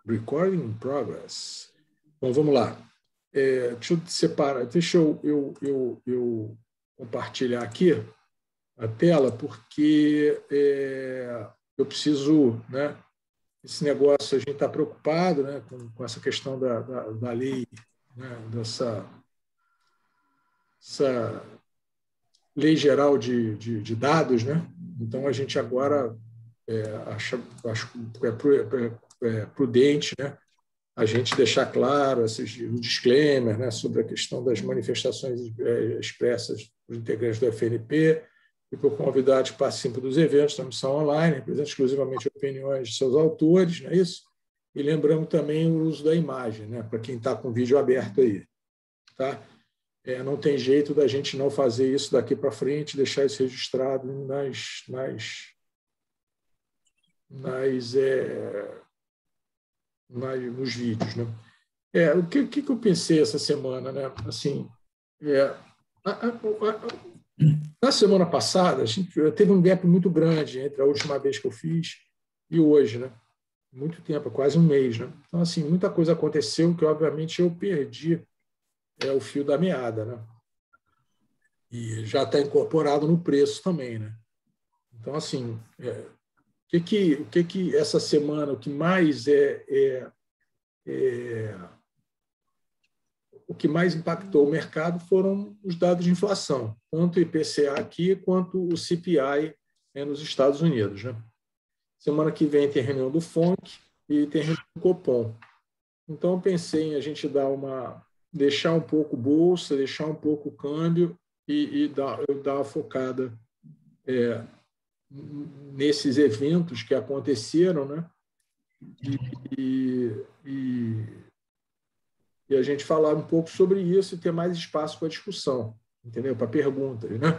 Recording in progress. Bom, vamos lá. Deixa eu separar, deixa eu compartilhar aqui a tela, porque eu preciso, né? Esse negócio, a gente está preocupado, né, com essa questão da lei, né, dessa lei geral de dados, né? Então, a gente agora acho que é prudente, né, a gente deixar claro o disclaimer, né, sobre a questão das manifestações expressas dos integrantes do FNP e por convidados que participam dos eventos da missão online, apresentam exclusivamente opiniões de seus autores, não é isso? E lembrando também o uso da imagem, né, para quem está com o vídeo aberto aí. Tá? Não tem jeito da gente não fazer isso daqui para frente, deixar isso registrado nos vídeos, né? O que eu pensei essa semana, né? Assim, na semana passada, a gente teve um gap muito grande entre a última vez que eu fiz e hoje, né? Muito tempo, quase um mês, né? Então, assim, muita coisa aconteceu que, obviamente, eu perdi o fio da meada, né? E já está incorporado no preço também, né? Então, assim, o que essa semana, o que mais o que mais impactou o mercado foram os dados de inflação, tanto o IPCA aqui quanto o CPI nos Estados Unidos, né? Semana que vem tem reunião do FONC e tem reunião do Copom. Então, eu pensei em a gente deixar um pouco bolsa, deixar um pouco o câmbio e dar uma focada nesses eventos que aconteceram, né? E a gente falar um pouco sobre isso e ter mais espaço para discussão, entendeu? Para perguntas, né?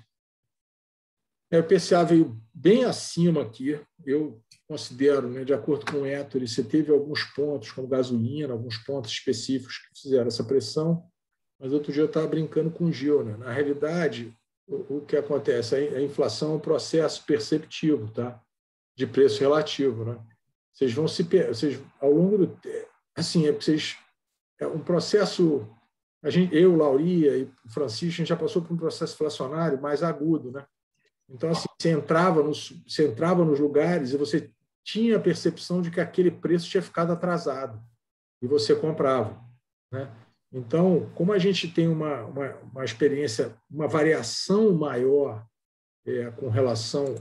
O IPCA veio bem acima aqui, eu considero, né, de acordo com o Ettore, você teve alguns pontos, como gasolina, alguns pontos específicos que fizeram essa pressão, mas outro dia eu estava brincando com o Gil, né? Na realidade, o que acontece? A inflação é um processo perceptivo, tá? De preço relativo, né? Vocês vão ao longo do assim, é um processo. Eu, Lauria e o Francisco, a gente já passou por um processo inflacionário mais agudo, né? Então, assim, você entrava nos lugares e você tinha a percepção de que aquele preço tinha ficado atrasado e você comprava, né? Então, como a gente tem uma experiência, uma variação maior com relação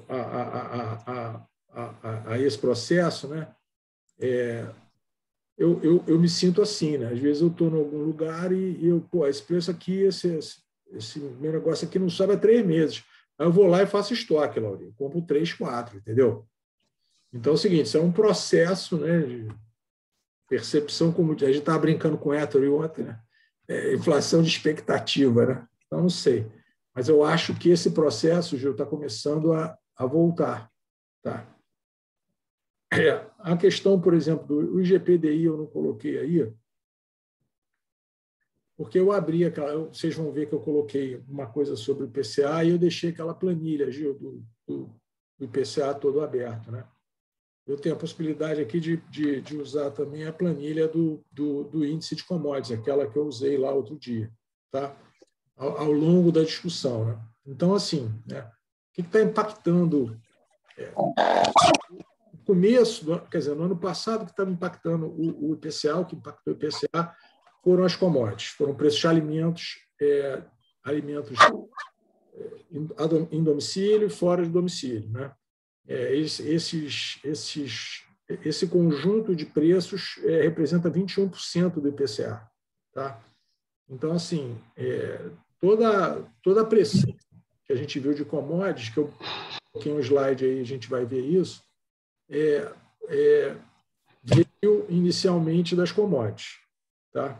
a esse processo, né? Eu me sinto assim, né? Às vezes eu estou em algum lugar e esse preço aqui, esse meu negócio aqui não sobe há 3 meses. Aí eu vou lá e faço estoque, Laurinho. Compro 3, 4, entendeu? Então é o seguinte, isso é um processo, né, de percepção, como a gente estava brincando com o Ettore ontem, né? Inflação de expectativa, né? Então, não sei. Mas eu acho que esse processo, Gil, está começando a voltar. Tá? A questão, por exemplo, do IGPDI eu não coloquei aí, porque eu abri vocês vão ver que eu coloquei uma coisa sobre o IPCA e eu deixei aquela planilha, Gil, do IPCA todo aberto, né? Eu tenho a possibilidade aqui de usar também a planilha do índice de commodities, aquela que eu usei lá outro dia, tá? Ao longo da discussão, né? Então, assim, né? O que está impactando o começo, quer dizer, no ano passado, que estava impactando o IPCA, o que impactou o IPCA foram as commodities, foram preços de alimentos em domicílio e fora de domicílio, né? Esse conjunto de preços representa 21% do IPCA. Tá? Então, assim, toda a pressão que a gente viu de commodities, que eu coloquei um slide aí, a gente vai ver isso, veio inicialmente das commodities. Tá?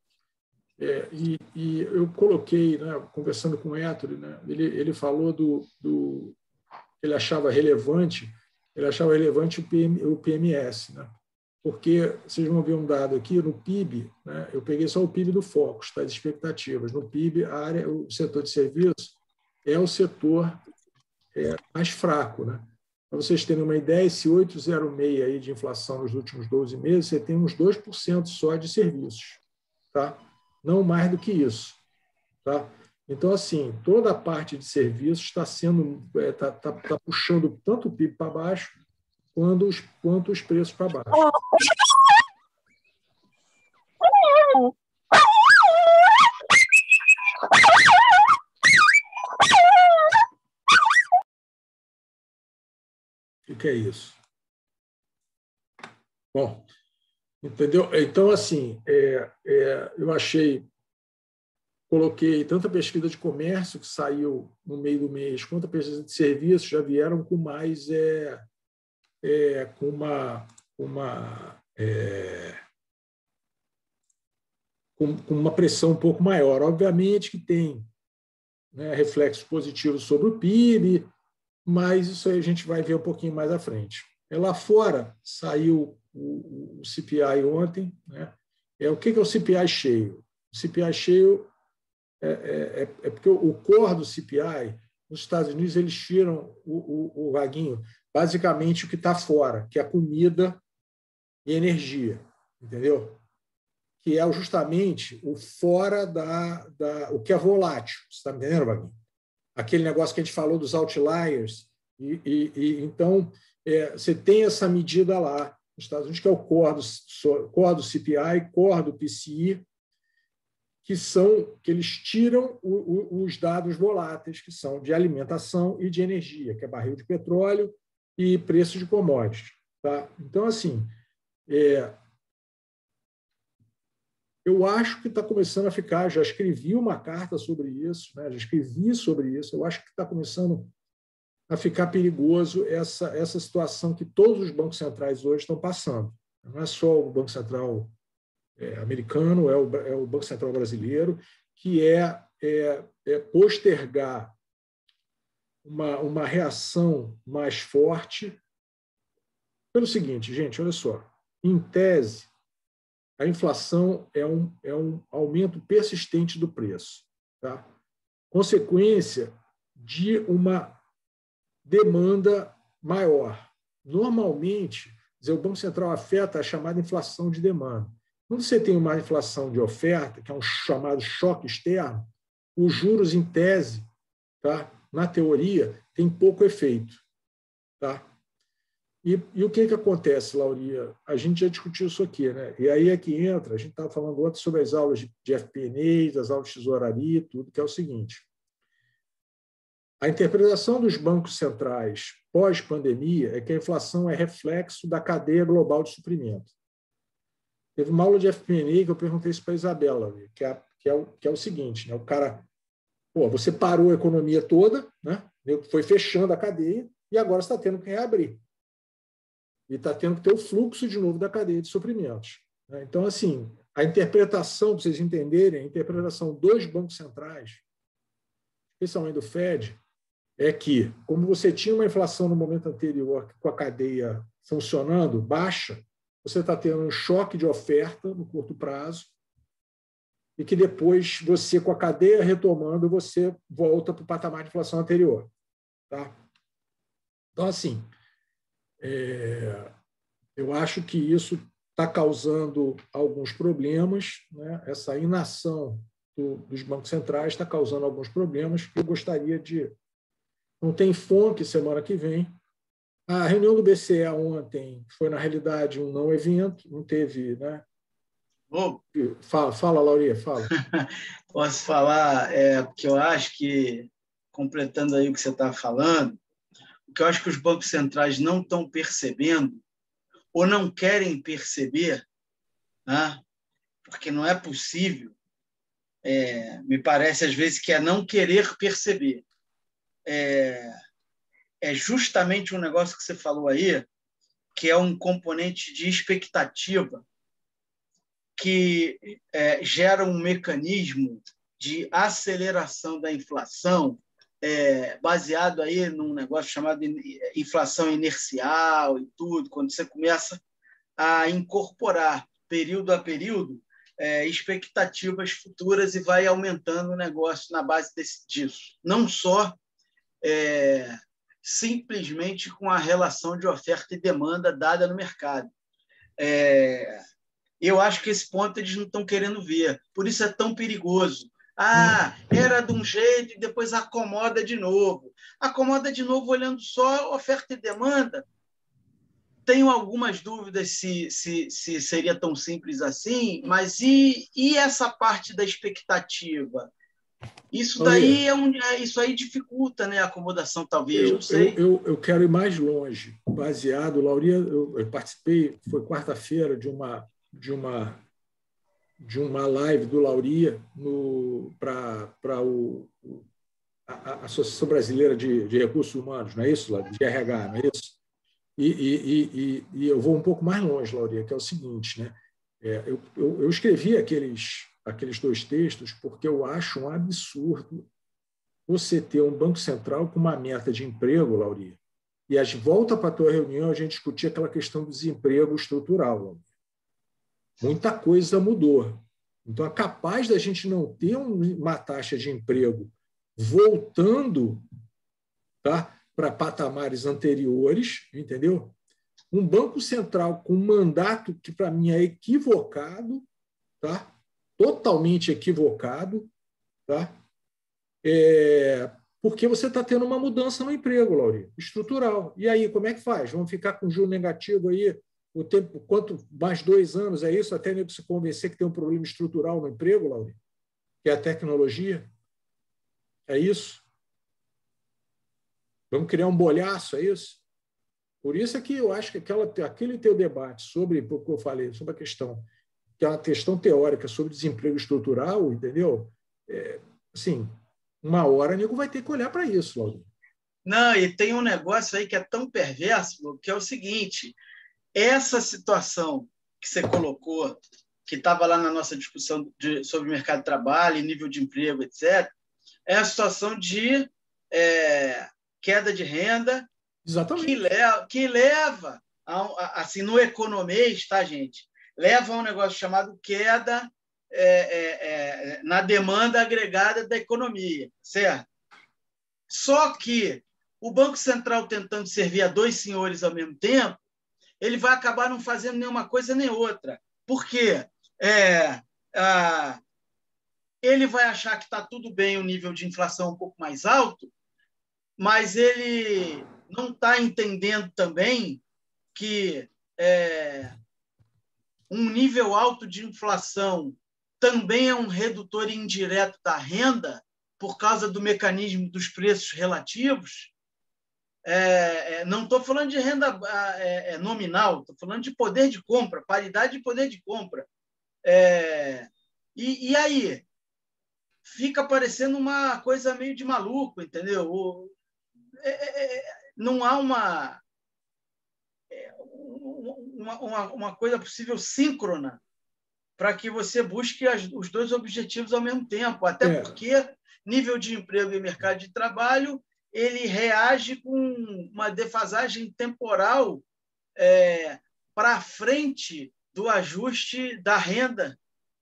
E eu coloquei, né, conversando com o Ettore, né, ele falou ele achava relevante o PMS, né? Porque vocês vão ver um dado aqui no PIB, né? Eu peguei só o PIB do Focus, tá? As expectativas. No PIB, o setor de serviços é o setor mais fraco, né? Para vocês terem uma ideia, esse 8,06 aí de inflação nos últimos 12 meses, você tem uns 2% só de serviços, tá? Não mais do que isso, tá? Então, assim, toda a parte de serviços está tá puxando tanto o PIB para baixo quanto os preços para baixo. O que é isso? Bom, entendeu? Então, assim, eu coloquei tanto a pesquisa de comércio, que saiu no meio do mês, quanto a pesquisa de serviços, já vieram com mais, com uma pressão um pouco maior. Obviamente que tem, né, reflexos positivos sobre o PIB, mas isso aí a gente vai ver um pouquinho mais à frente. Lá fora saiu o CPI ontem, né? O que é o CPI cheio? O CPI cheio é porque o core do CPI, nos Estados Unidos, eles tiram o vaguinho, basicamente o que está fora, que é comida e energia, entendeu? Que é justamente o fora o que é volátil. Você está me entendendo, Vaguinho? Aquele negócio que a gente falou dos outliers. Então, você tem essa medida lá nos Estados Unidos, que é o core do CPI, core do PCI, que eles tiram os dados voláteis, que são de alimentação e de energia, que é barril de petróleo e preço de commodities. Tá? Então, assim, eu acho que está começando a ficar, já escrevi uma carta sobre isso, né? Já escrevi sobre isso, eu acho que está começando a ficar perigoso essa situação que todos os bancos centrais hoje estão passando. Não é só o Banco Central americano, é o Banco Central brasileiro, que postergar uma reação mais forte pelo seguinte, gente, olha só, em tese, a inflação é um aumento persistente do preço, tá? Consequência de uma demanda maior. Normalmente, o Banco Central afeta a chamada inflação de demanda. Quando você tem uma inflação de oferta, que é um chamado choque externo, os juros, em tese, tá? Na teoria, tem pouco efeito. Tá? E o que acontece, Lauria? A gente já discutiu isso aqui, né? E aí é que entra, a gente estava falando ontem sobre as aulas de FP&A, das aulas de tesouraria, tudo, que é o seguinte. A interpretação dos bancos centrais pós-pandemia é que a inflação é reflexo da cadeia global de suprimento. Teve uma aula de FP&A que eu perguntei isso para a Isabela, que é o seguinte, né? O cara, você parou a economia toda, né? Foi fechando a cadeia e agora está tendo que reabrir. E está tendo que ter o fluxo de novo da cadeia de suprimentos. Então, assim, a interpretação, para vocês entenderem, a interpretação dos bancos centrais, especialmente do Fed, é que, como você tinha uma inflação no momento anterior com a cadeia funcionando baixa, você está tendo um choque de oferta no curto prazo e que depois você, com a cadeia retomando, você volta para o patamar de inflação anterior. Tá? Então, assim, eu acho que isso está causando alguns problemas, né? Essa inação dos bancos centrais está causando alguns problemas que eu gostaria de... Não tem FONC semana que vem. A reunião do BCE ontem foi, na realidade, um não evento, não teve... Né? Fala, Lauria, fala. Posso falar, porque eu acho que, completando aí o que você está falando, o que eu acho que os bancos centrais não estão percebendo ou não querem perceber, né? Porque não é possível, me parece às vezes que é não querer perceber. É justamente um negócio que você falou aí, que é um componente de expectativa que gera um mecanismo de aceleração da inflação, baseado aí num negócio chamado inflação inercial e tudo, quando você começa a incorporar, período a período, expectativas futuras e vai aumentando o negócio na base disso. Não só simplesmente com a relação de oferta e demanda dada no mercado. Eu acho que esse ponto eles não estão querendo ver. Por isso é tão perigoso. Era de um jeito e depois acomoda de novo. Acomoda de novo olhando só oferta e demanda. Tenho algumas dúvidas se seria tão simples assim, mas e essa parte da expectativa? Isso daí isso aí dificulta, né, a acomodação, talvez, não sei. Eu quero ir mais longe. Baseado, Lauria, eu participei, foi quarta-feira, de uma live do Lauria para a Associação Brasileira de Recursos Humanos, não é isso, de RH, não é isso? E eu vou um pouco mais longe, Lauria, que é o seguinte, né? Eu escrevi aqueles 2 textos porque eu acho um absurdo você ter um Banco Central com uma meta de emprego, Lauria, e volta para a tua reunião a gente discutir aquela questão do desemprego estrutural, Lauria. Muita coisa mudou. Então, é capaz da gente não ter uma taxa de emprego voltando, tá, para patamares anteriores, entendeu? Um Banco Central com um mandato que, para mim, é equivocado, tá? Totalmente equivocado, tá? Porque você está tendo uma mudança no emprego, Lauria, estrutural. E aí, como é que faz? Vamos ficar com juro negativo aí o tempo, quanto mais 2 anos, é isso? Até se convencer que tem um problema estrutural no emprego, Lauria, que é a tecnologia. É isso? Vamos criar um bolhaço, é isso? Por isso é que eu acho que aquele teu debate sobre o que eu falei, sobre a questão, que é uma questão teórica sobre desemprego estrutural, entendeu? Assim, uma hora o nego vai ter que olhar para isso, Lauria. Não, e tem um negócio aí que é tão perverso, que é o seguinte: essa situação que você colocou, que estava lá na nossa discussão sobre mercado de trabalho, nível de emprego, etc., é a situação de queda de renda. Exatamente. Que leva, assim, no economês, tá, gente? Leva a um negócio chamado queda na demanda agregada da economia, certo? Só que o Banco Central tentando servir a 2 senhores ao mesmo tempo, ele vai acabar não fazendo nenhuma coisa nem outra. Por quê? Ele vai achar que está tudo bem o nível de inflação um pouco mais alto, mas ele não está entendendo também que um nível alto de inflação também é um redutor indireto da renda por causa do mecanismo dos preços relativos. Não estou falando de renda nominal, estou falando de poder de compra, paridade de poder de compra. E aí? Fica parecendo uma coisa meio de maluco, entendeu? Não há uma coisa possível síncrona para que você busque os 2 objetivos ao mesmo tempo, até porque nível de emprego e mercado de trabalho ele reage com uma defasagem temporal para frente do ajuste da renda.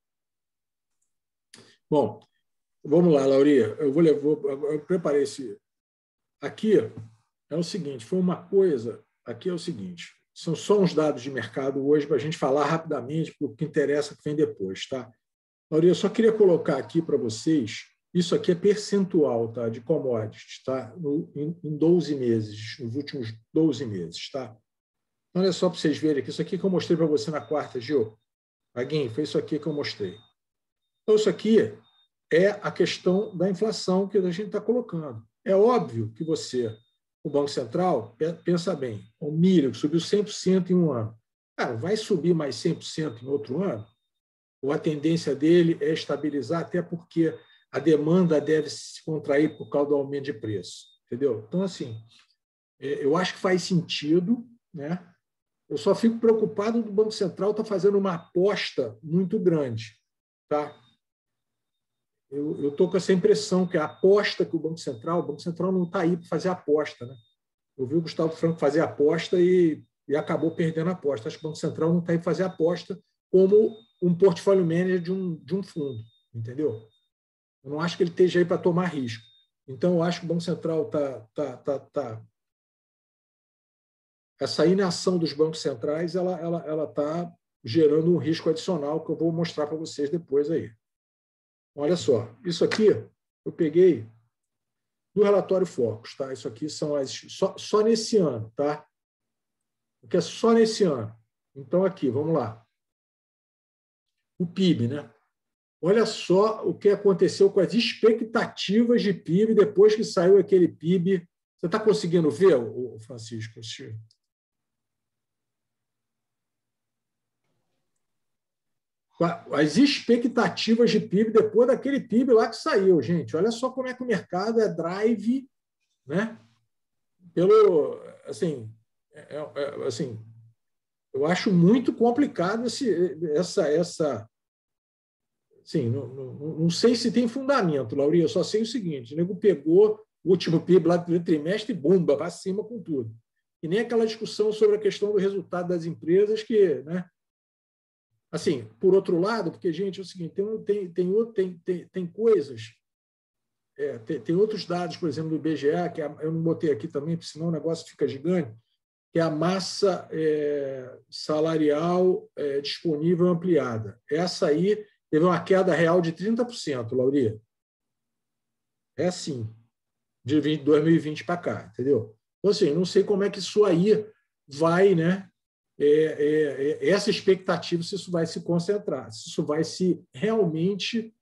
Bom, vamos lá, Lauria. Eu preparei esse. Aqui é o seguinte, foi uma coisa. Aqui é o seguinte, são só uns dados de mercado hoje para a gente falar rapidamente, porque o que interessa que vem depois, tá? Lauria, eu só queria colocar aqui para vocês, isso aqui é percentual, tá, de commodities, tá? Em 12 meses, nos últimos 12 meses, tá? Olha só para vocês verem aqui, isso aqui que eu mostrei para você na quarta, Gil. Aguinho, foi isso aqui que eu mostrei. Então, isso aqui é a questão da inflação que a gente está colocando. É óbvio que o Banco Central, pensa bem, o milho que subiu 100% em um ano, cara, vai subir mais 100% em outro ano? Ou a tendência dele é estabilizar, até porque a demanda deve se contrair por causa do aumento de preço, entendeu? Então, assim, eu acho que faz sentido, né? Eu só fico preocupado do Banco Central estar fazendo uma aposta muito grande, tá? Eu estou com essa impressão que a aposta que o Banco Central não está aí para fazer aposta, né? Eu vi o Gustavo Franco fazer aposta e acabou perdendo a aposta. Acho que o Banco Central não está aí para fazer aposta como um portfólio manager de um fundo, entendeu? Eu não acho que ele esteja aí para tomar risco. Então, eu acho que o Banco Central está essa inação dos bancos centrais ela está gerando um risco adicional que eu vou mostrar para vocês depois aí. Olha só, isso aqui eu peguei do relatório Focus, tá? Isso aqui são só nesse ano, tá? Porque é só nesse ano. Então, aqui, vamos lá. O PIB, né? Olha só o que aconteceu com as expectativas de PIB depois que saiu aquele PIB. Você está conseguindo ver, Francisco? As expectativas de PIB depois daquele PIB lá que saiu, gente. Olha só como é que o mercado é drive, né? Assim, eu acho muito complicado essa. Assim, não sei se tem fundamento, Lauri. Eu só sei o seguinte: o nego pegou o último PIB lá do trimestre e bumba para cima com tudo. E nem aquela discussão sobre a questão do resultado das empresas que, né? Assim, por outro lado, porque, gente, é o seguinte, tem coisas, tem outros dados, por exemplo, do IBGE, que eu não botei aqui também, porque senão o negócio fica gigante, que é a massa salarial disponível ampliada. Essa aí teve uma queda real de 30%, Lauri. É assim, de 2020 para cá, entendeu? Então, assim, não sei como é que isso aí vai, né? Essa expectativa, se isso vai se concentrar, se isso vai se realmente.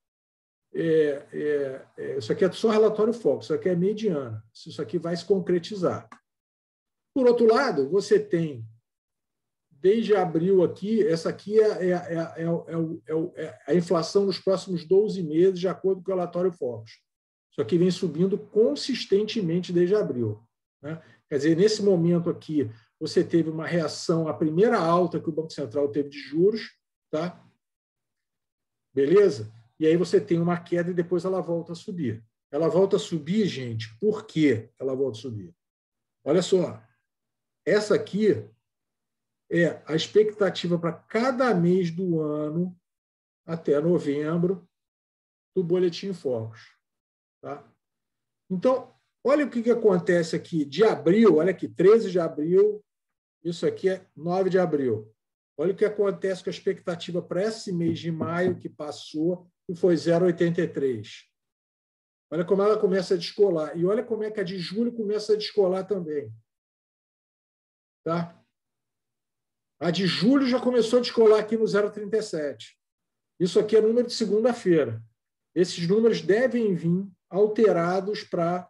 Isso aqui é só relatório Focus, isso aqui é mediana, se isso aqui vai se concretizar. Por outro lado, você tem, desde abril aqui, essa aqui é a inflação nos próximos 12 meses, de acordo com o relatório Focus. Isso aqui vem subindo consistentemente desde abril, né? Quer dizer, nesse momento aqui, você teve uma reação à primeira alta que o Banco Central teve de juros, tá? Beleza? E aí você tem uma queda e depois ela volta a subir. Ela volta a subir, gente, por quê ela volta a subir? Olha só, essa aqui é a expectativa para cada mês do ano até novembro do Boletim Focus, tá? Então, olha o que acontece aqui de abril, olha aqui, 13 de abril, isso aqui é 9 de abril. Olha o que acontece com a expectativa para esse mês de maio que passou, que foi 0,83. Olha como ela começa a descolar. E olha como é que a de julho começa a descolar também. Tá? A de julho já começou a descolar aqui no 0,37. Isso aqui é número de segunda-feira. Esses números devem vir alterados para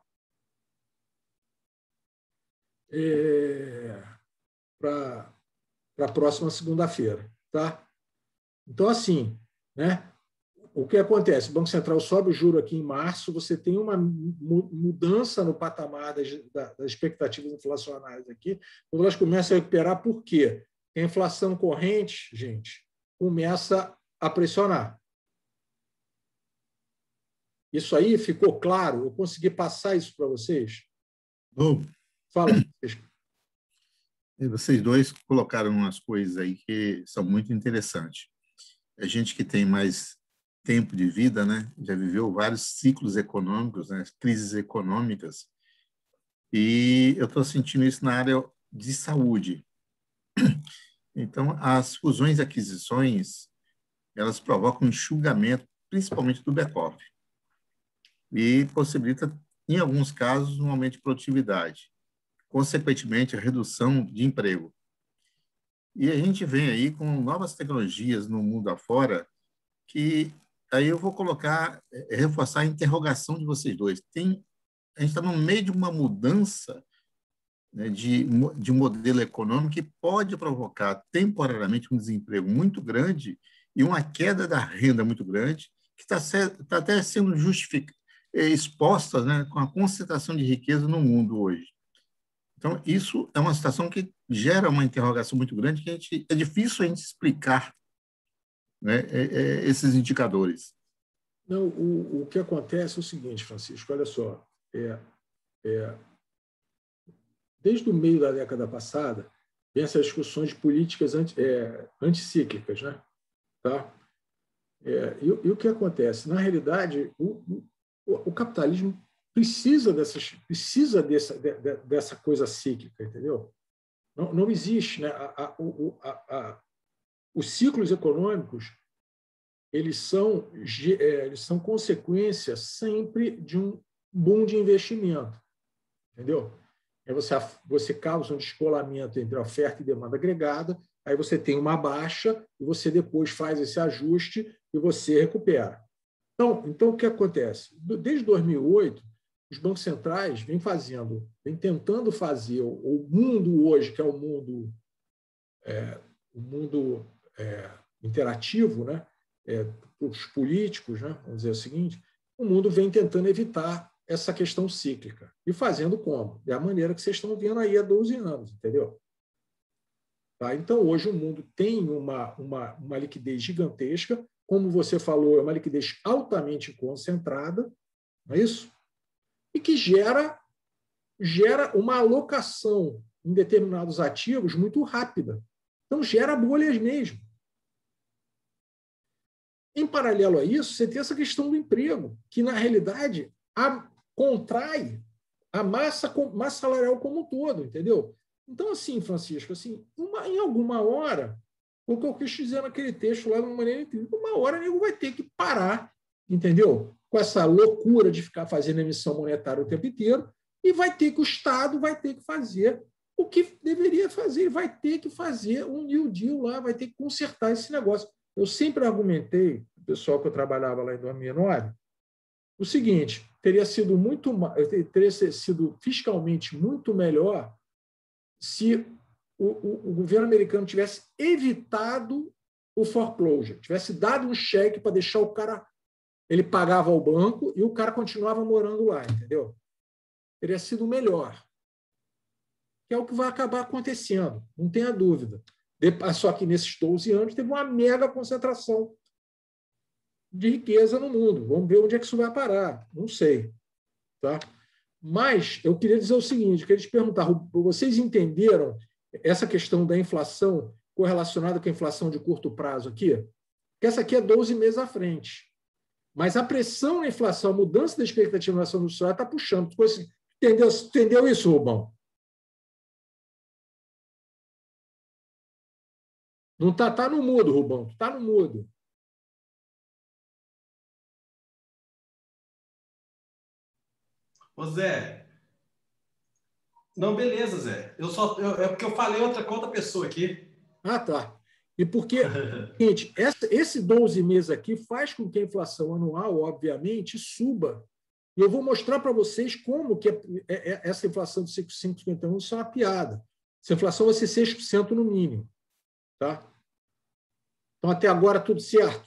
a próxima segunda-feira. Tá? Então, assim, né? O que acontece? O Banco Central sobe o juro aqui em março, você tem uma mudança no patamar das expectativas inflacionárias aqui, quando elas começam a recuperar, por quê? A inflação corrente, gente, começa a pressionar. Isso aí ficou claro? Eu consegui passar isso para vocês? Fala. Vocês dois colocaram umas coisas aí que são muito interessantes. A gente que tem mais tempo de vida, né, já viveu vários ciclos econômicos, né, crises econômicas, e eu estou sentindo isso na área de saúde. Então, as fusões e aquisições, elas provocam um enxugamento, principalmente do back-office, e possibilita, em alguns casos, um aumento de produtividade, consequentemente, a redução de emprego. E a gente vem aí com novas tecnologias no mundo afora, que aí eu vou reforçar a interrogação de vocês dois. A gente está no meio de uma mudança, né, de modelo econômico que pode provocar temporariamente um desemprego muito grande e uma queda da renda muito grande, que está até sendo exposta, né, com a concentração de riqueza no mundo hoje. Então, isso é uma situação que gera uma interrogação muito grande, que é difícil a gente explicar, né, esses indicadores. Não, o que acontece é o seguinte, Francisco, olha só, desde o meio da década passada, vem essas discussões de políticas anticíclicas, né? Tá? E o que acontece? Na realidade, o capitalismo precisa dessa coisa cíclica, entendeu? Não existe, né? Os ciclos econômicos eles são consequência sempre de um boom de investimento, entendeu? Aí você causa um descolamento entre a oferta e demanda agregada, aí você tem uma baixa e você depois faz esse ajuste e você recupera. Então o que acontece? Desde 2008, os bancos centrais vêm tentando fazer o mundo hoje, que é o mundo interativo, né? Os políticos, né? Vamos dizer o seguinte, o mundo vem tentando evitar essa questão cíclica. E fazendo como? Da maneira que vocês estão vendo aí há 12 anos, entendeu? Tá? Então, hoje o mundo tem uma liquidez gigantesca, como você falou, é uma liquidez altamente concentrada, não é isso? E que gera uma alocação em determinados ativos muito rápida. Então, gera bolhas mesmo. Em paralelo a isso, você tem essa questão do emprego, que, na realidade, contrai a massa salarial como um todo, entendeu? Então, assim, Francisco, assim, em alguma hora, o que eu quis dizer naquele texto lá, de uma maneira incrível, uma hora o nego vai ter que parar, entendeu? Com essa loucura de ficar fazendo emissão monetária o tempo inteiro, e o Estado vai ter que fazer o que deveria fazer, vai ter que fazer um New Deal lá, vai ter que consertar esse negócio. Eu sempre argumentei, o pessoal que eu trabalhava lá em 2009, o seguinte: teria sido fiscalmente muito melhor se o governo americano tivesse evitado o foreclosure, tivesse dado um cheque para deixar o cara, ele pagava ao banco e o cara continuava morando lá, entendeu? Teria sido melhor. Que é o que vai acabar acontecendo, não tenha dúvida. Só que nesses 12 anos teve uma mega concentração de riqueza no mundo. Vamos ver onde é que isso vai parar. Não sei. Tá? Mas eu queria dizer o seguinte, queria te perguntar, vocês entenderam essa questão da inflação correlacionada com a inflação de curto prazo aqui? Porque essa aqui é 12 meses à frente. Mas a pressão na inflação, a mudança da expectativa na inflação do salário está puxando. Entendeu isso, Rubão? Não está no mudo, Rubão. Está no mudo. Ô, Zé. Não, beleza, Zé. É porque eu falei com outra pessoa aqui. Ah, tá. E porque, gente, esse 12 meses aqui faz com que a inflação anual, obviamente, suba. E eu vou mostrar para vocês como que essa inflação de 5,51 isso é uma piada. Essa inflação vai ser 6% no mínimo. Tá? Então, até agora, tudo certo.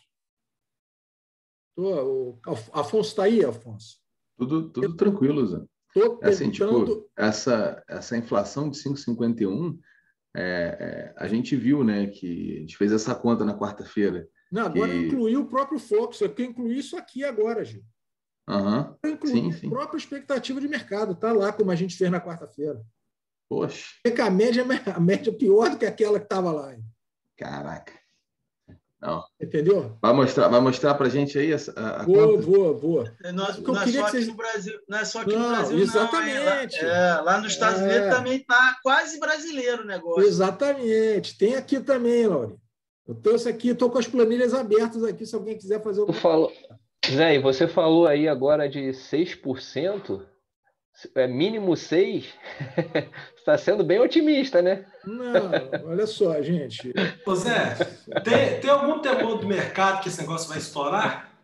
O Afonso está aí, Afonso? Tudo tranquilo, Zé. Estou assim, tentando... tipo, essa inflação de 5,51, a gente viu, né, que a gente fez essa conta na quarta-feira. Não, agora eu incluí o próprio Focus, eu quero incluir isso aqui agora, Gil. Eu incluí a própria expectativa de mercado, está lá como a gente fez na quarta-feira. Poxa. Porque a média é pior do que aquela que estava lá. Caraca. Não. Entendeu? Vai mostrar para a gente aí a conta? Vou. Não é só aqui no Brasil, exatamente. Não. Lá nos Estados Unidos também está quase brasileiro o negócio. Exatamente. Tem aqui também, Lauri. Eu trouxe aqui, estou com as planilhas abertas aqui, se alguém quiser fazer Zé, e você falou aí agora de 6%, mínimo 6%, está sendo bem otimista, né? Não, olha só, gente. Ô Zé, tem algum temor do mercado que esse negócio vai estourar?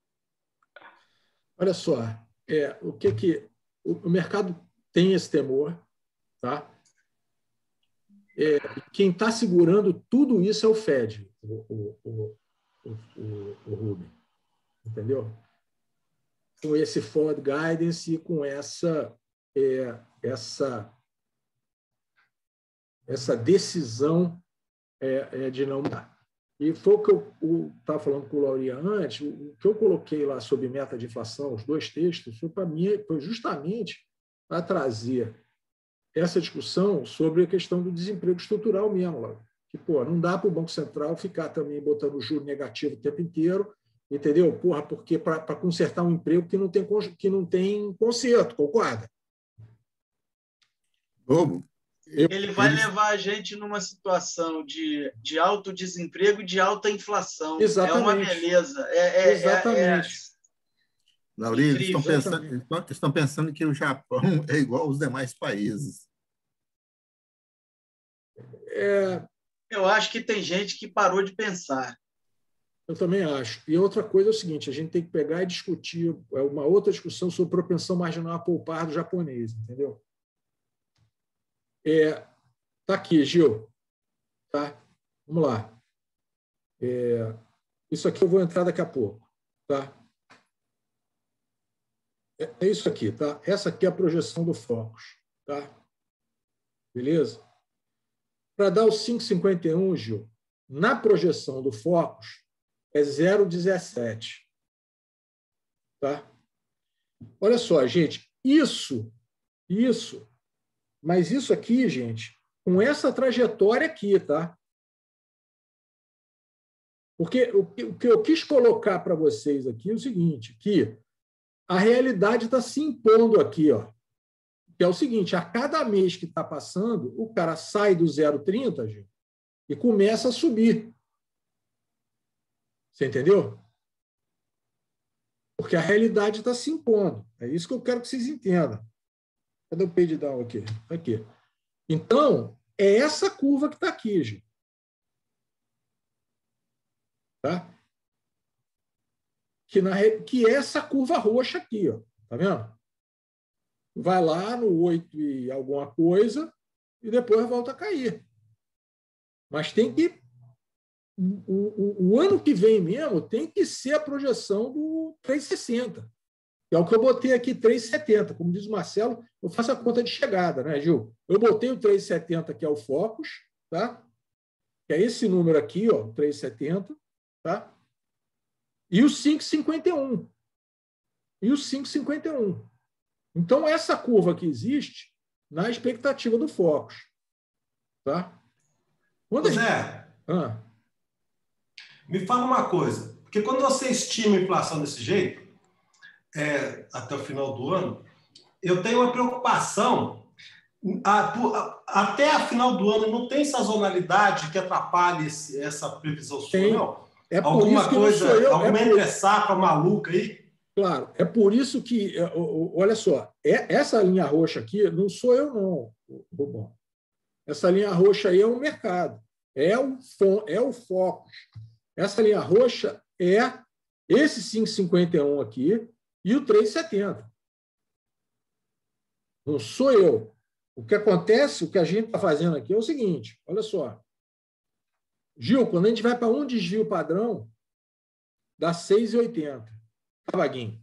Olha só, o mercado tem esse temor, tá? Quem está segurando tudo isso é o Fed, o Rubem, entendeu? Com esse forward guidance e com essa decisão de não dar. E foi o que eu estava falando com o Lauria antes, o que eu coloquei lá sobre meta de inflação, os 2 textos, foi justamente para trazer essa discussão sobre a questão do desemprego estrutural mesmo, Lauria. Que, não dá para o Banco Central ficar também botando juro negativo o tempo inteiro, entendeu? Porque para consertar um emprego que não tem conserto, concorda? Bobo, ele vai levar a gente numa situação de alto desemprego e de alta inflação. Exatamente. É uma beleza. Exatamente. Lauri, eles estão pensando que o Japão é igual aos demais países. Eu acho que tem gente que parou de pensar. Eu também acho. E outra coisa é o seguinte, a gente tem que pegar e discutir uma outra discussão sobre propensão marginal a poupar do japonês, entendeu? Tá aqui, Gil. Tá? Vamos lá. Isso aqui eu vou entrar daqui a pouco. Tá? É isso aqui, tá? Essa aqui é a projeção do Focus, tá? Beleza? Para dar o 5,51, Gil, na projeção do Focus é 0,17. Tá? Olha só, gente, mas isso aqui, gente, com essa trajetória aqui, tá? Porque o que eu quis colocar para vocês aqui é o seguinte, que a realidade está se impondo aqui, ó. Que é o seguinte, a cada mês que está passando, o cara sai do 0,30, gente, e começa a subir. Você entendeu? Porque a realidade está se impondo. É isso que eu quero que vocês entendam. Cadê o page down aqui? Aqui. Então, é essa curva que está aqui, gente. Tá? Que é essa curva roxa aqui, ó. Tá vendo? Vai lá no 8 e alguma coisa e depois volta a cair. Mas tem que... O ano que vem mesmo tem que ser a projeção do 3,60. É o que eu botei aqui, 3,70. Como diz o Marcelo, eu faço a conta de chegada, né, Gil? Eu botei o 3,70, que é o Focus, tá? Que é esse número aqui, ó, 3,70, tá? E o 5,51. E o 5,51. Então, essa curva que existe na expectativa do Focus. Tá? Zé, me fala uma coisa. Porque quando você estima a inflação desse jeito, até o final do ano, eu tenho uma preocupação. Até a final do ano não tem sazonalidade que atrapalhe essa previsão sua, não? Alguma coisa, alguma entre-safra maluca aí? Claro, é por isso que, olha só, essa linha roxa aqui não sou eu, não, Rubão. Essa linha roxa aí é o mercado, é o Focus. Essa linha roxa é esse 5,51 aqui e o 3,70. Não sou eu. O que acontece, o que a gente está fazendo aqui é o seguinte, olha só. Gil, quando a gente vai para um desvio padrão, dá 6,80. Tá, Vaguinho?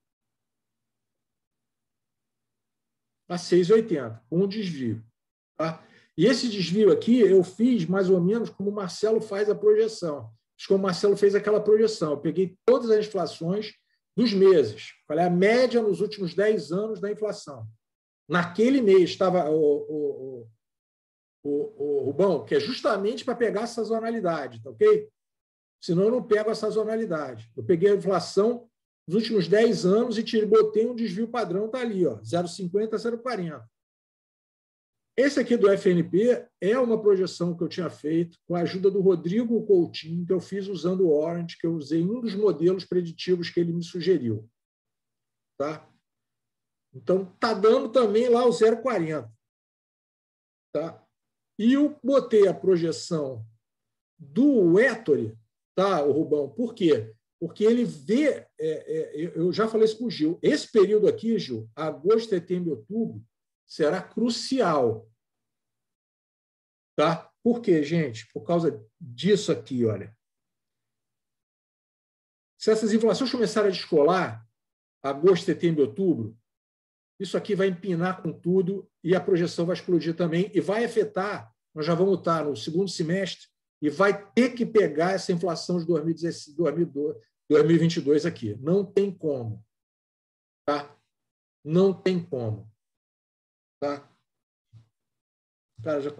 Dá 6,80, um desvio. Tá? E esse desvio aqui eu fiz mais ou menos como o Marcelo faz a projeção. Como o Marcelo fez aquela projeção. Eu peguei todas as inflações dos meses. Falei a média nos últimos 10 anos da inflação. Naquele mês estava o Rubão, que é justamente para pegar a sazonalidade, tá ok? Senão eu não pego a sazonalidade. Eu peguei a inflação nos últimos 10 anos e botei um desvio padrão, está ali, 0,50 a 0,40. Esse aqui do FNP é uma projeção que eu tinha feito com a ajuda do Rodrigo Coutinho, que eu fiz usando o Orange, que eu usei um dos modelos preditivos que ele me sugeriu. Tá? Então, está dando também lá o 0,40. Tá? E eu botei a projeção do Ettore, tá, o Rubão? Por quê? Porque ele vê, eu já falei isso com o Gil, esse período aqui, Gil, agosto, setembro e outubro, será crucial. Tá? Por quê, gente? Por causa disso aqui, olha. Se essas inflações começarem a descolar, agosto, setembro e outubro, isso aqui vai empinar com tudo e a projeção vai explodir também e vai afetar, nós já vamos estar no segundo semestre, e vai ter que pegar essa inflação de 2022 aqui. Não tem como. Tá? Não tem como. Tá? Cara, já...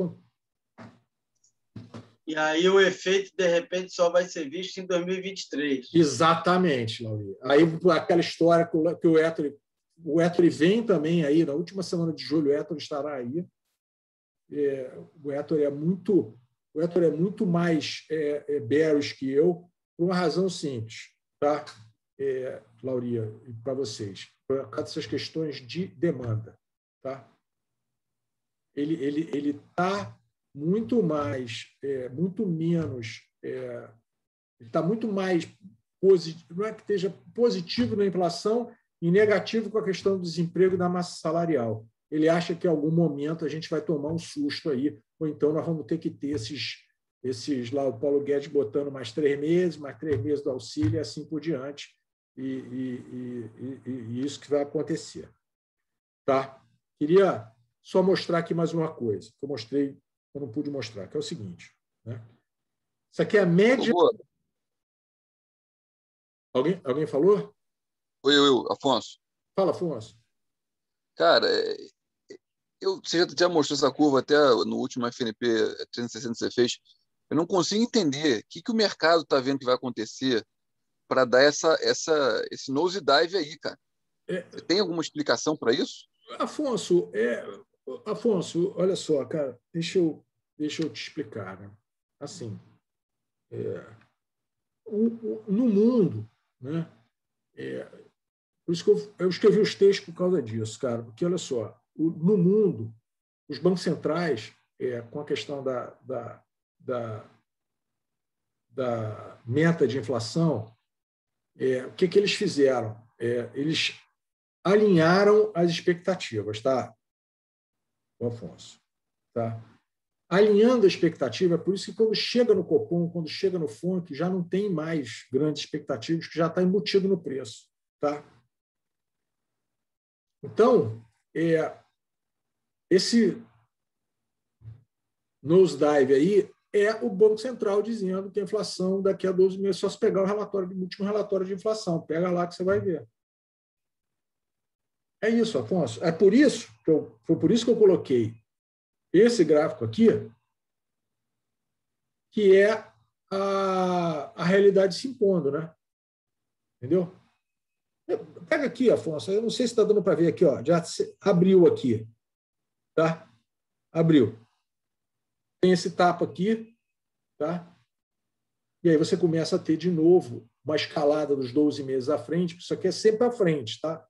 E aí o efeito, de repente, só vai ser visto em 2023. Exatamente, Lauri. Aí aquela história que o Ettore vem também aí, na última semana de julho, o Ettore estará aí. o Héctor é muito mais bearish que eu, por uma razão simples, tá? Lauria, e para vocês, por causa dessas questões de demanda, tá? Ele está muito mais, muito menos, ele está muito mais positivo, não é que esteja positivo na inflação e negativo com a questão do desemprego e da massa salarial. Ele acha que em algum momento a gente vai tomar um susto aí, ou então nós vamos ter que ter esses lá, o Paulo Guedes botando mais 3 meses do auxílio e assim por diante, e isso que vai acontecer. Tá? Queria só mostrar aqui mais uma coisa, que eu não pude mostrar, que é o seguinte. Né? Isso aqui é a média... Alguém falou? Oi, Afonso. Fala, Afonso. Cara, você já mostrou essa curva até no último FNP 360 que você fez. Eu não consigo entender o que o mercado está vendo que vai acontecer para dar esse nosedive aí, cara. Você tem alguma explicação para isso? Afonso, olha só, cara, deixa eu te explicar. Né? Assim, no mundo, né? Por isso que eu escrevi os textos por causa disso, cara, porque, olha só, no mundo, os bancos centrais, com a questão da meta de inflação, o que eles fizeram? Eles alinharam as expectativas, tá, Afonso? Tá? Alinhando a expectativa, é por isso que quando chega no Copom, quando chega no FONC, já não tem mais grandes expectativas, que já está embutido no preço. Tá? Então, esse nosedive aí é o Banco Central dizendo que a inflação daqui a 12 meses, só se pegar o último relatório de inflação, pega lá que você vai ver. É isso, Afonso. Foi por isso que eu coloquei esse gráfico aqui, que é a realidade se impondo, né? Entendeu? Pega aqui, Afonso, eu não sei se está dando para ver aqui, ó, já abriu aqui, tá? Abriu. Tem esse tapa aqui, tá? E aí você começa a ter de novo uma escalada dos 12 meses à frente, isso aqui é sempre à frente, tá?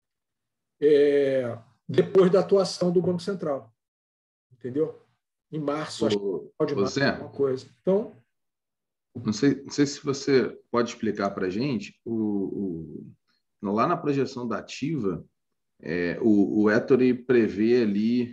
Depois da atuação do Banco Central. Entendeu? Em março, acho que pode março alguma coisa. Então, não sei se você pode explicar para a gente, lá na projeção da ativa, o Ettore prevê ali,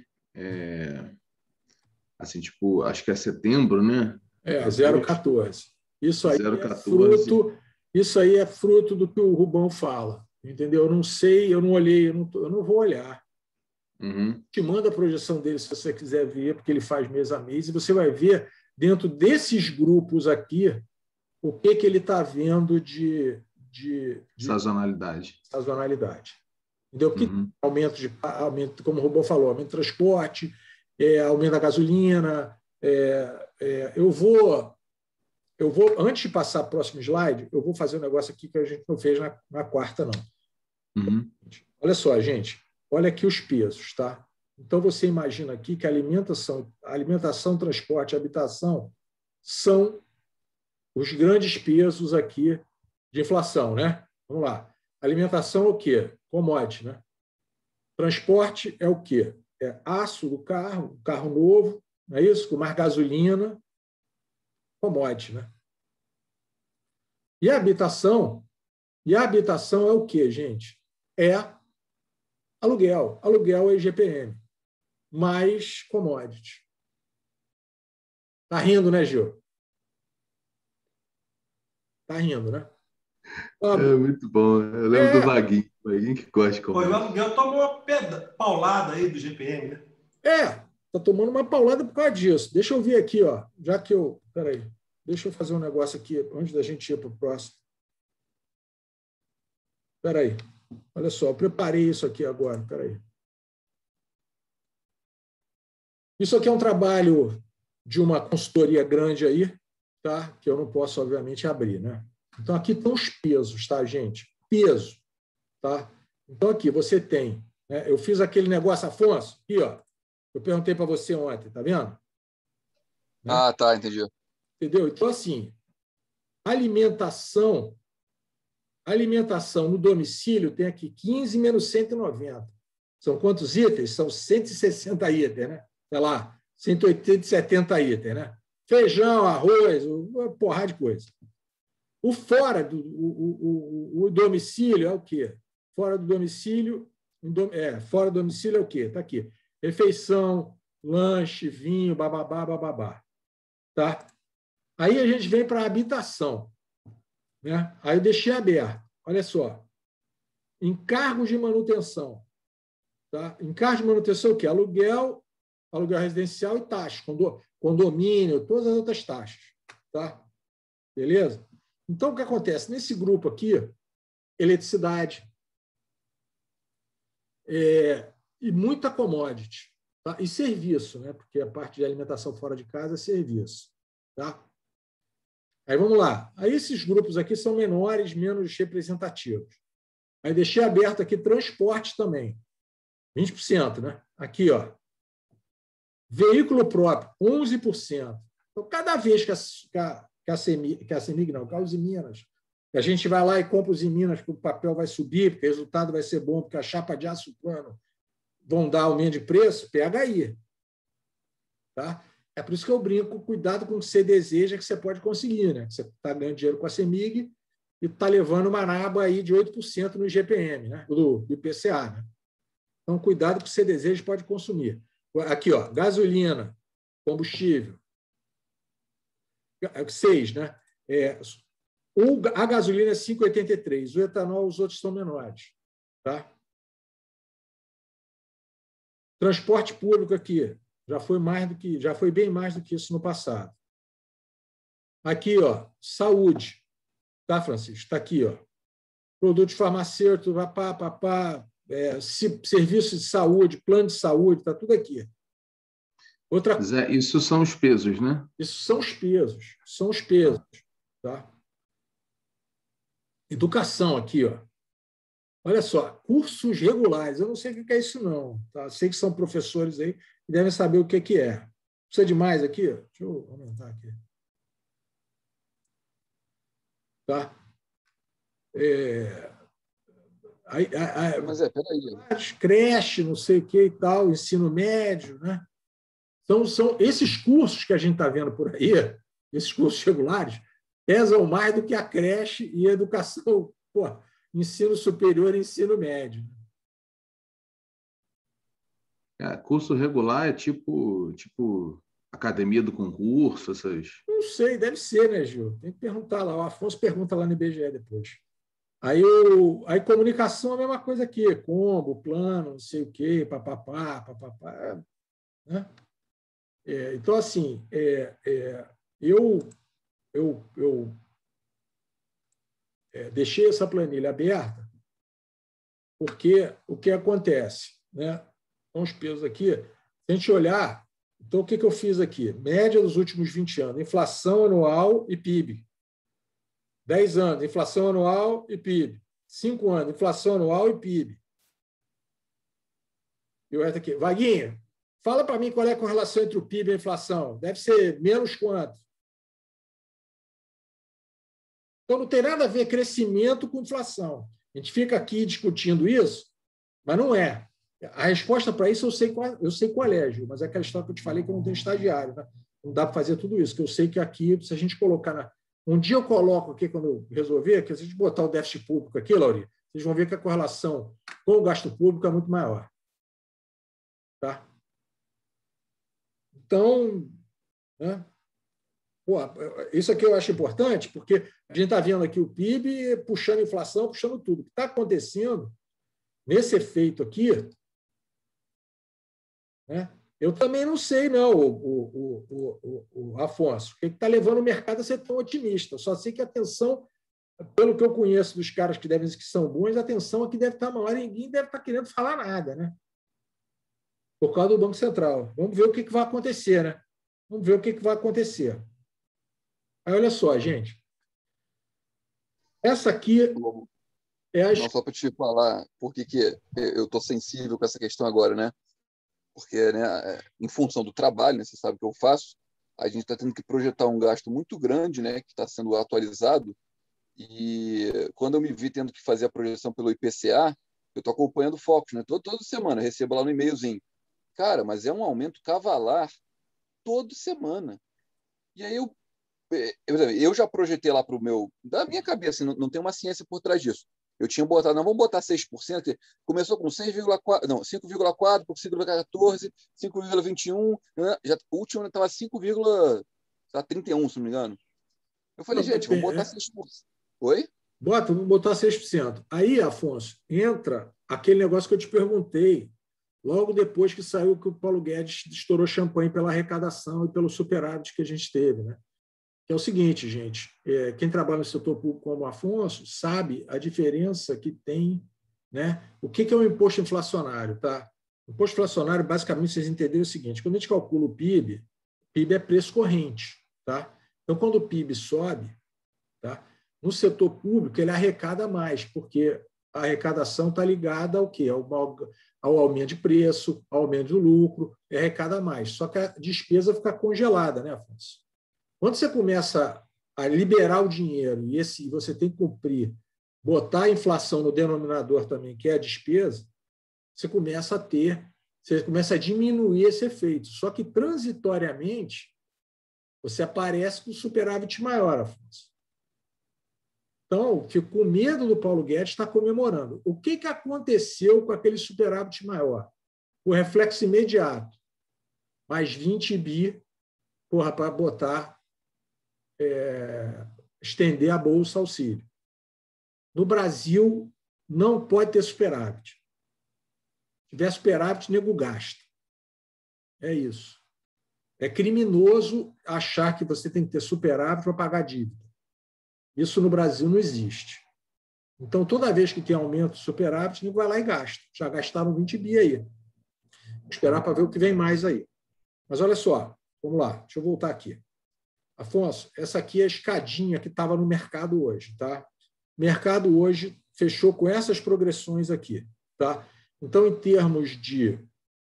assim, tipo, acho que é setembro, né? 0,14. Isso aí 0,14. Isso aí é fruto do que o Rubão fala. Entendeu? Eu não sei, eu não olhei, eu não vou olhar. Uhum. Te manda a projeção dele se você quiser ver, porque ele faz mês a mês, e você vai ver dentro desses grupos aqui o que ele está vendo de sazonalidade. Entendeu? Porque aumento, como o Rubão falou, aumento de transporte, aumento da gasolina. Eu vou, antes de passar para o próximo slide, eu vou fazer um negócio aqui que a gente não fez na quarta, não. Uhum. Olha só, gente. Olha aqui os pesos, tá? Então, você imagina aqui que a alimentação, transporte e habitação são os grandes pesos aqui de inflação, né? Vamos lá. Alimentação é o quê? Commodity, né? Transporte é o quê? É aço do carro, carro novo, não é isso? Com mais gasolina, commodity, né? E a habitação é o quê, gente? Aluguel é IGPM, mais commodity. Tá rindo, né, Gil? Tá rindo, né? Muito bom. Eu lembro do Vaguinho que gosta de commodity. O aluguel tomou uma paulada aí do IGPM, né? Tá tomando uma paulada por causa disso. Deixa eu ver aqui, ó. Já que eu... Peraí. Deixa eu fazer um negócio aqui antes da gente ir para o próximo. Peraí. Olha só, eu preparei isso aqui agora. Peraí. Isso aqui é um trabalho de uma consultoria grande aí, tá? Que eu não posso, obviamente, abrir, né? Então, aqui estão os pesos, tá, gente? Peso, tá? Então, aqui você tem... né? Eu fiz aquele negócio, Afonso, aqui, ó. Eu perguntei para você ontem, tá vendo? Né? Ah, tá, entendi. Entendeu? Então, assim, alimentação no domicílio tem aqui 15 menos 190. São quantos itens? São 160 itens, né? Sei lá, 180, 70 itens, né? Feijão, arroz, uma porrada de coisa. O fora do o domicílio é o quê? Fora do domicílio, fora do domicílio é o quê? Está aqui. Refeição, lanche, vinho, bababá, bababá. Tá? Aí a gente vem para a habitação. Né? Aí eu deixei aberto. Olha só. Encargos de manutenção. Tá? Encargos de manutenção é o quê? Aluguel residencial e taxa, condomínio, todas as outras taxas. Tá? Beleza? Então, o que acontece? Nesse grupo aqui, eletricidade e muita commodity. Tá? E serviço, né? Porque a parte de alimentação fora de casa é serviço. Tá? Aí vamos lá. Aí esses grupos aqui são menores, menos representativos. Aí deixei aberto aqui transporte também. 20%, né? Aqui, ó. Veículo próprio, 11%. Então, cada vez que a CEMIG não, que a Usiminas, a gente vai lá e compra os Usiminas, que o papel vai subir, porque o resultado vai ser bom, porque a chapa de aço plano vão dar aumento de preço, pega aí. Tá? É por isso que eu brinco, cuidado com o que você deseja, que você pode conseguir. Né? Você está ganhando dinheiro com a CEMIG e está levando uma naba aí de 8% no IGPM, né? do IPCA. Né? Então, cuidado com o que você deseja, pode consumir. Aqui, ó, gasolina, combustível. 6, né? A gasolina é 5,83, o etanol, os outros são menores. Tá? Transporte público aqui já foi bem mais do que isso no passado. Aqui, ó, saúde, tá, Francisco? Está aqui, ó. Produtos farmacêuticos, serviço de saúde, plano de saúde, está tudo aqui. Zé, isso são os pesos, né? Isso são os pesos. Tá? Educação aqui, ó. Olha só, cursos regulares. Eu não sei o que é isso, não. Tá? Sei que são professores aí que devem saber o que é. Precisa de mais aqui? Deixa eu aumentar aqui. Tá? Mas peraí. Creche, não sei o que e tal, ensino médio, né? Então, são esses cursos que a gente está vendo por aí, esses cursos regulares, pesam mais do que a creche e a educação, ensino superior e ensino médio. Curso regular é tipo academia do concurso, essas... Não sei, deve ser, né, Gil? Tem que perguntar lá. O Afonso pergunta lá no IBGE depois. Aí comunicação é a mesma coisa aqui, combo, plano, não sei o quê, papapá, né? Então, assim, eu deixei essa planilha aberta porque o que acontece, né? Então, os pesos aqui, se a gente olhar, então, o que eu fiz aqui? Média dos últimos 20 anos, inflação anual e PIB. 10 anos, inflação anual e PIB. 5 anos, inflação anual e PIB. E o resto aqui. Vaguinha, fala para mim qual é a correlação entre o PIB e a inflação. Deve ser menos quanto? Então, não tem nada a ver crescimento com inflação. A gente fica aqui discutindo isso, mas não é. A resposta para isso eu sei qual é, Gil, mas é aquela história que eu te falei que eu não tenho estagiário. Né? Não dá para fazer tudo isso, que eu sei que aqui, se a gente colocar... Um dia eu coloco aqui, quando eu resolver, que se a gente botar o déficit público aqui, Lauri, vocês vão ver que a correlação com o gasto público é muito maior. Tá? Então, né? Isso aqui eu acho importante, porque a gente está vendo aqui o PIB puxando a inflação, puxando tudo. O que está acontecendo nesse efeito aqui, né? Eu também não sei, não, o Afonso, o que está levando o mercado a ser tão otimista. Eu só sei que a tensão, pelo que eu conheço dos caras que são bons, a tensão aqui deve estar maior e ninguém deve estar querendo falar nada, né? Por causa do Banco Central. Vamos ver o que vai acontecer, né? Vamos ver o que vai acontecer. Aí, olha só, gente. Essa aqui é a... Não, só para te falar por que eu estou sensível com essa questão agora, né? porque, né, em função do trabalho, né, você sabe que eu faço, a gente está tendo que projetar um gasto muito grande, né, que está sendo atualizado, e quando eu me vi tendo que fazer a projeção pelo IPCA, eu estou acompanhando o Focus, né, toda semana, eu recebo lá no e-mailzinho. Cara, mas é um aumento cavalar toda semana. E aí eu já projetei lá para o meu... Da minha cabeça, não tem uma ciência por trás disso. Eu tinha botado, não, vamos botar 6%, que começou com 6,4%, não, 5,4%, 5,14%, 5,21%, já, o último estava 5,31%, se não me engano. Eu falei, gente, vamos botar 6%. Oi? Vamos botar 6%. Aí, Afonso, entra aquele negócio que eu te perguntei, logo depois que saiu que o Paulo Guedes estourou champanhe pela arrecadação e pelo superávit que a gente teve, né? Que é o seguinte, gente, quem trabalha no setor público como o Afonso sabe a diferença que tem, né? O que é o imposto inflacionário, tá? O imposto inflacionário, basicamente, vocês entenderam o seguinte, quando a gente calcula o PIB é preço corrente, tá? Então, quando o PIB sobe, tá? No setor público, ele arrecada mais, porque a arrecadação está ligada ao quê? Ao aumento de preço, ao aumento do lucro, arrecada mais. Só que a despesa fica congelada, né, Afonso? Quando você começa a liberar o dinheiro e você tem que cumprir, botar a inflação no denominador também, que é a despesa, você começa a diminuir esse efeito. Só que, transitoriamente, você aparece com superávit maior, Afonso. Então, fico com medo do Paulo Guedes estar comemorando. O que aconteceu com aquele superávit maior? O reflexo imediato. Mais 20 bi para botar, estender a bolsa auxílio. No Brasil, não pode ter superávit. Se tiver superávit, nego gasta. É isso. É criminoso achar que você tem que ter superávit para pagar dívida. Isso no Brasil não existe. Então, toda vez que tem aumento de superávit, nego vai lá e gasta. Já gastaram 20 bi aí. Vou esperar para ver o que vem mais aí. Mas olha só, vamos lá, deixa eu voltar aqui. Afonso, essa aqui é a escadinha que estava no mercado hoje, tá? O mercado hoje fechou com essas progressões aqui, tá? Então, em termos de...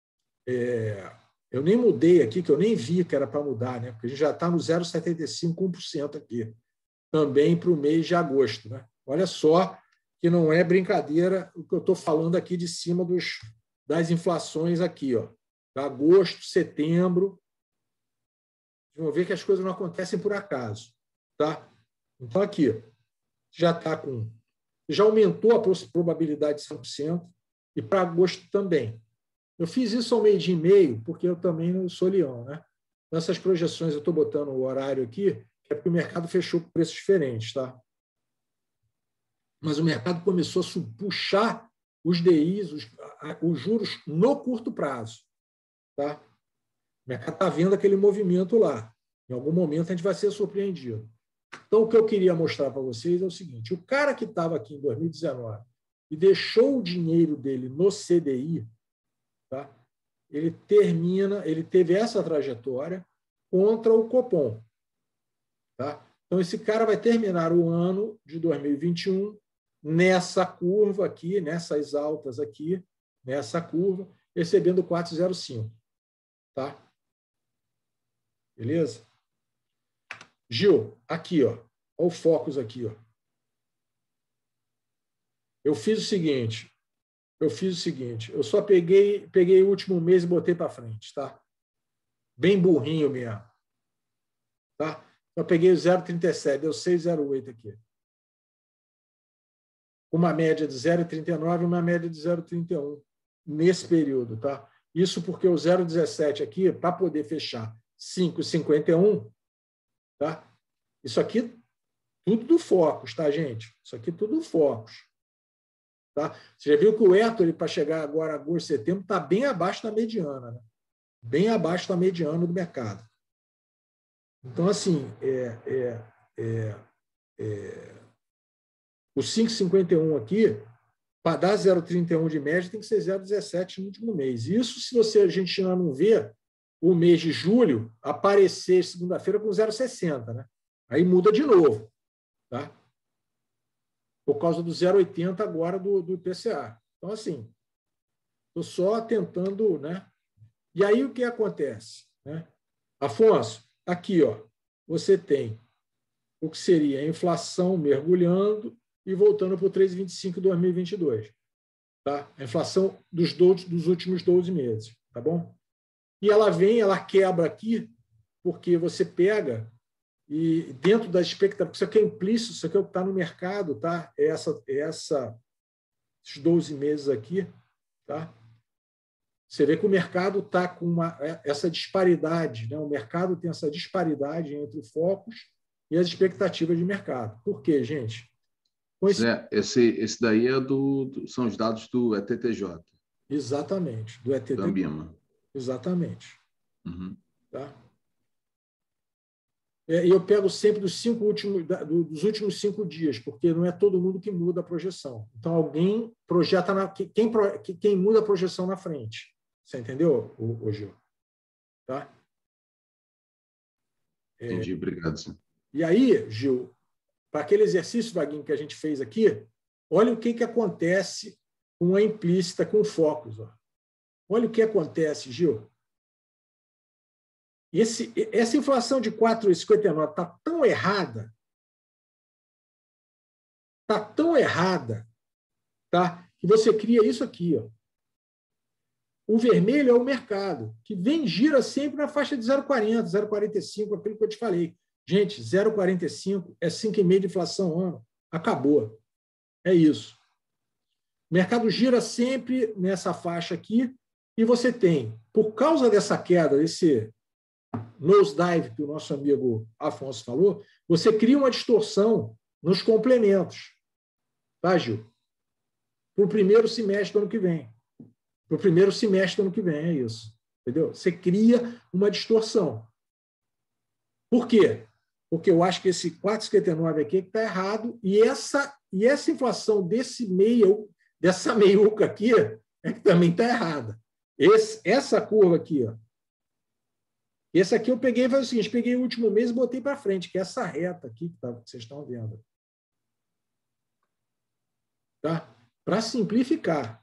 eu nem mudei aqui, que eu nem vi que era para mudar, né? Porque a gente já está no 0,75%, 1% aqui, também para o mês de agosto, né? Olha só que não é brincadeira o que eu estou falando aqui de cima das inflações aqui, ó. Agosto, setembro... Vão ver que as coisas não acontecem por acaso, tá? Então, aqui, já aumentou a probabilidade de 100% e para agosto também. Eu fiz isso ao 12h30, porque eu também não sou leão, né? Nessas projeções, eu estou botando o horário aqui, que é porque o mercado fechou com preços diferentes, tá? Mas o mercado começou a puxar os DIs, os juros no curto prazo, tá? O mercado está vendo aquele movimento lá. Em algum momento a gente vai ser surpreendido. Então, o que eu queria mostrar para vocês é o seguinte: o cara que estava aqui em 2019 e deixou o dinheiro dele no CDI, tá? Ele teve essa trajetória contra o Copom. Tá? Então, esse cara vai terminar o ano de 2021 nessa curva aqui, nessas altas aqui, nessa curva, recebendo 4,05. Tá? Beleza? Gil, aqui, ó. Olha o Focus aqui, ó. Eu fiz o seguinte, eu só peguei o último mês e botei para frente, tá? Bem burrinho mesmo. Tá? Eu peguei o 0,37, deu 6,08 aqui. Uma média de 0,39 e uma média de 0,31 nesse período, tá? Isso porque o 0,17 aqui, para poder fechar 5,51, tá? Isso aqui tudo do Focus, tá, gente? Isso aqui tudo do Focus. Tá? Você já viu que o Ettore, para chegar agora agosto, setembro, está bem abaixo da mediana, né? Bem abaixo da mediana do mercado. Então, assim, o 5,51 aqui, para dar 0,31 de média, tem que ser 0,17 no último mês. Isso se a gente ainda não vê o mês de julho aparecer segunda-feira com 0,60, né? Aí muda de novo, tá? Por causa do 0,80 agora do IPCA. Então, assim, estou só tentando, né, E aí o que acontece? Né? Afonso, aqui ó, você tem o que seria a inflação mergulhando e voltando para o 3,25 em 2022. Tá? A inflação dos últimos 12 meses. Tá bom? E ela vem, ela quebra aqui, porque você pega e dentro da expectativa, isso aqui é implícito, isso aqui é o que está no mercado, tá? Esses 12 meses aqui, tá? Você vê que o mercado está com essa disparidade, né? O mercado tem essa disparidade entre focos e as expectativas de mercado. Por quê, gente? Esse daí são os dados do ETTJ. Exatamente, do ETTJ. Do Ambima. Exatamente. Uhum. Tá? E eu pego sempre dos últimos 5 dias, porque não é todo mundo que muda a projeção. Então, alguém projeta quem muda a projeção na frente. Você entendeu, Gil? Tá? Entendi, obrigado. Sim. E aí, Gil, para aquele exercício, Vaguinho, que a gente fez aqui, olha o que acontece com a implícita, com focos. Ó. Olha o que acontece, Gil. Essa inflação de 4,59 está tão errada, tá? Que você cria isso aqui. Ó. O vermelho é o mercado, que gira sempre na faixa de 0,40, 0,45, aquilo que eu te falei. Gente, 0,45 é 5,5% de inflação ano. Acabou. É isso. O mercado gira sempre nessa faixa aqui e você tem, por causa dessa queda, desse nosedive que o nosso amigo Afonso falou, você cria uma distorção nos complementos. Tá, Gil? Para o primeiro semestre do ano que vem. Para o primeiro semestre do ano que vem, é isso. Entendeu? Você cria uma distorção. Por quê? Porque eu acho que esse 4,59 aqui está errado e essa inflação dessa meiuca aqui é que também está errada. Essa curva aqui, ó. Esse aqui eu peguei e falei o seguinte, peguei o último mês e botei para frente, que é essa reta aqui que vocês estão vendo. Tá? Para simplificar.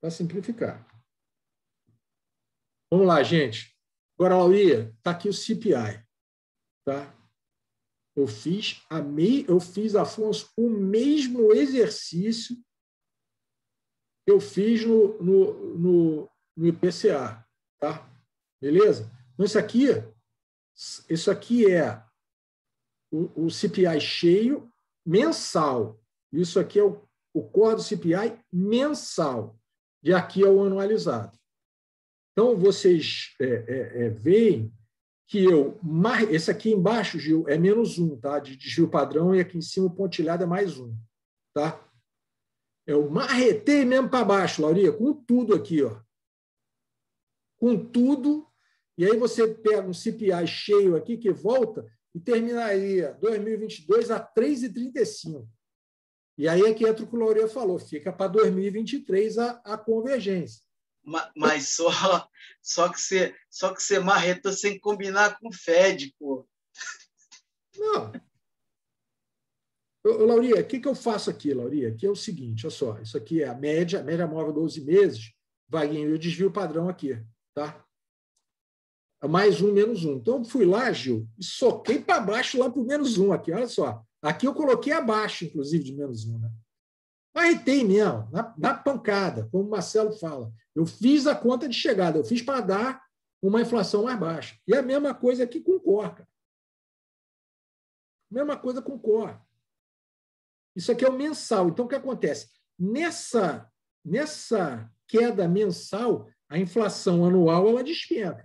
Vamos lá, gente. Agora, Lauria, está aqui o CPI. Tá? Eu fiz, Afonso, o mesmo exercício que eu fiz no IPCA. Tá? Beleza? Então, isso aqui é o CPI cheio mensal. Isso aqui é o core do CPI mensal. De aqui ao anualizado. Então, vocês veem que esse aqui embaixo, Gil, é -1, tá? De desvio padrão, e aqui em cima o pontilhado é +1. Tá? Eu marretei mesmo para baixo, Lauria, com tudo aqui. Ó. Com tudo. E aí você pega um CPI cheio aqui que volta e terminaria 2022 a 3,35. E aí é que entra o que o Lauria falou, fica para 2023 a convergência. Mas só que você marretou sem combinar com o Fed, pô. Não. Lauria, o que eu faço aqui, Lauria? Aqui é o seguinte, olha só, isso aqui é a média móvel 12 meses, Vaguinho, e o desvio padrão aqui, tá? +1, -1. Então, eu fui lá, Gil, e soquei para baixo lá para o -1 aqui, olha só. Aqui eu coloquei abaixo, inclusive, de -1. Né? Marretei mesmo, na pancada, como o Marcelo fala. Eu fiz a conta de chegada, eu fiz para dar uma inflação mais baixa. E a mesma coisa aqui com o core. Cara. Mesma coisa com o core. Isso aqui é o mensal. Então, o que acontece? Nessa queda mensal, a inflação anual ela despenca.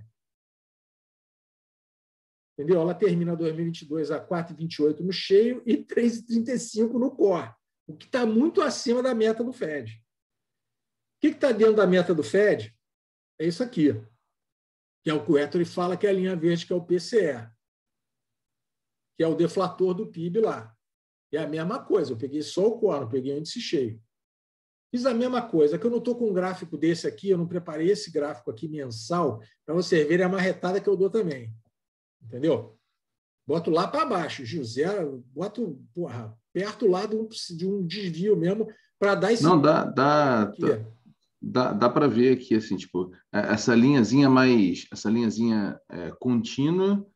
Entendeu? Ela termina 2022 a 4,28 no cheio e 3,35 no core, o que está muito acima da meta do Fed. O que está dentro da meta do Fed? É isso aqui, que é o que o Ettore fala que é a linha verde, que é o PCE, que é o deflator do PIB lá. É a mesma coisa, eu peguei só o core, não peguei o índice cheio. Fiz a mesma coisa, que eu não estou com um gráfico desse aqui, eu não preparei esse gráfico aqui mensal, para vocês verem a marretada que eu dou também. Entendeu? Boto lá para baixo, José, boto perto lá de um desvio mesmo, para dar esse. Não, dá para ver aqui, assim, tipo, essa linhazinha contínua,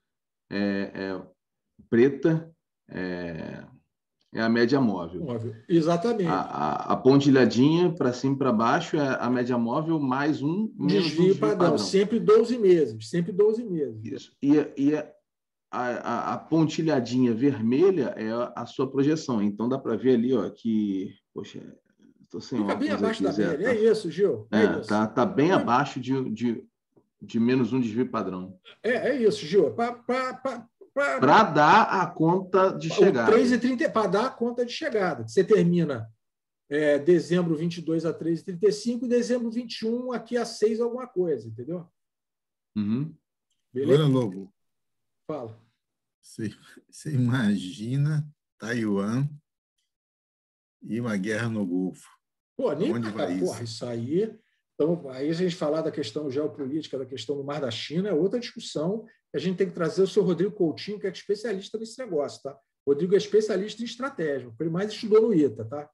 preta, é a média móvel. Exatamente. A pontilhadinha para cima e para baixo é a média móvel mais menos desvio padrão. Sempre 12 meses. Sempre 12 meses. Isso. E a pontilhadinha vermelha é a sua projeção. Então, dá para ver ali, ó, que... Poxa, estou sem Fica bem abaixo aqui, da média. É isso, Gil. Isso. Tá bem abaixo de menos um desvio padrão. É isso, Gil. Para dar a conta de chegada. 3,30 para dar a conta de chegada. Você termina dezembro 22 a 3,35 e dezembro 21 aqui a 6 alguma coisa, entendeu? Uhum. Beleza? Agora, Lobo. Fala. Você imagina Taiwan e uma guerra no Golfo. Pô, isso aí... Então, aí a gente falar da questão geopolítica, da questão do Mar da China, é outra discussão que a gente tem que trazer o senhor Rodrigo Coutinho, que é especialista nesse negócio, tá? O Rodrigo é especialista em estratégia, ele mais estudou no ITA, tá?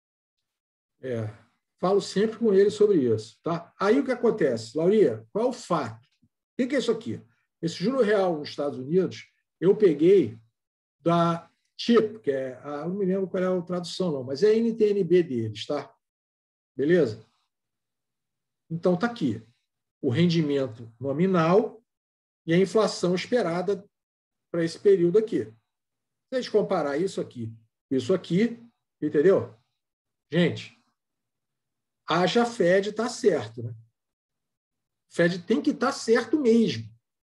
Falo sempre com ele sobre isso, tá? Aí o que acontece? Lauria, qual é o fato? O que é isso aqui? Esse juro real nos Estados Unidos, eu peguei da TIP, que não me lembro qual é a tradução, não, mas é a NTNB deles, tá? Beleza? Então, está aqui o rendimento nominal e a inflação esperada para esse período aqui. Se a gente comparar isso aqui, entendeu? Gente, haja Fed está certo, né? Fed tem que estar certo mesmo.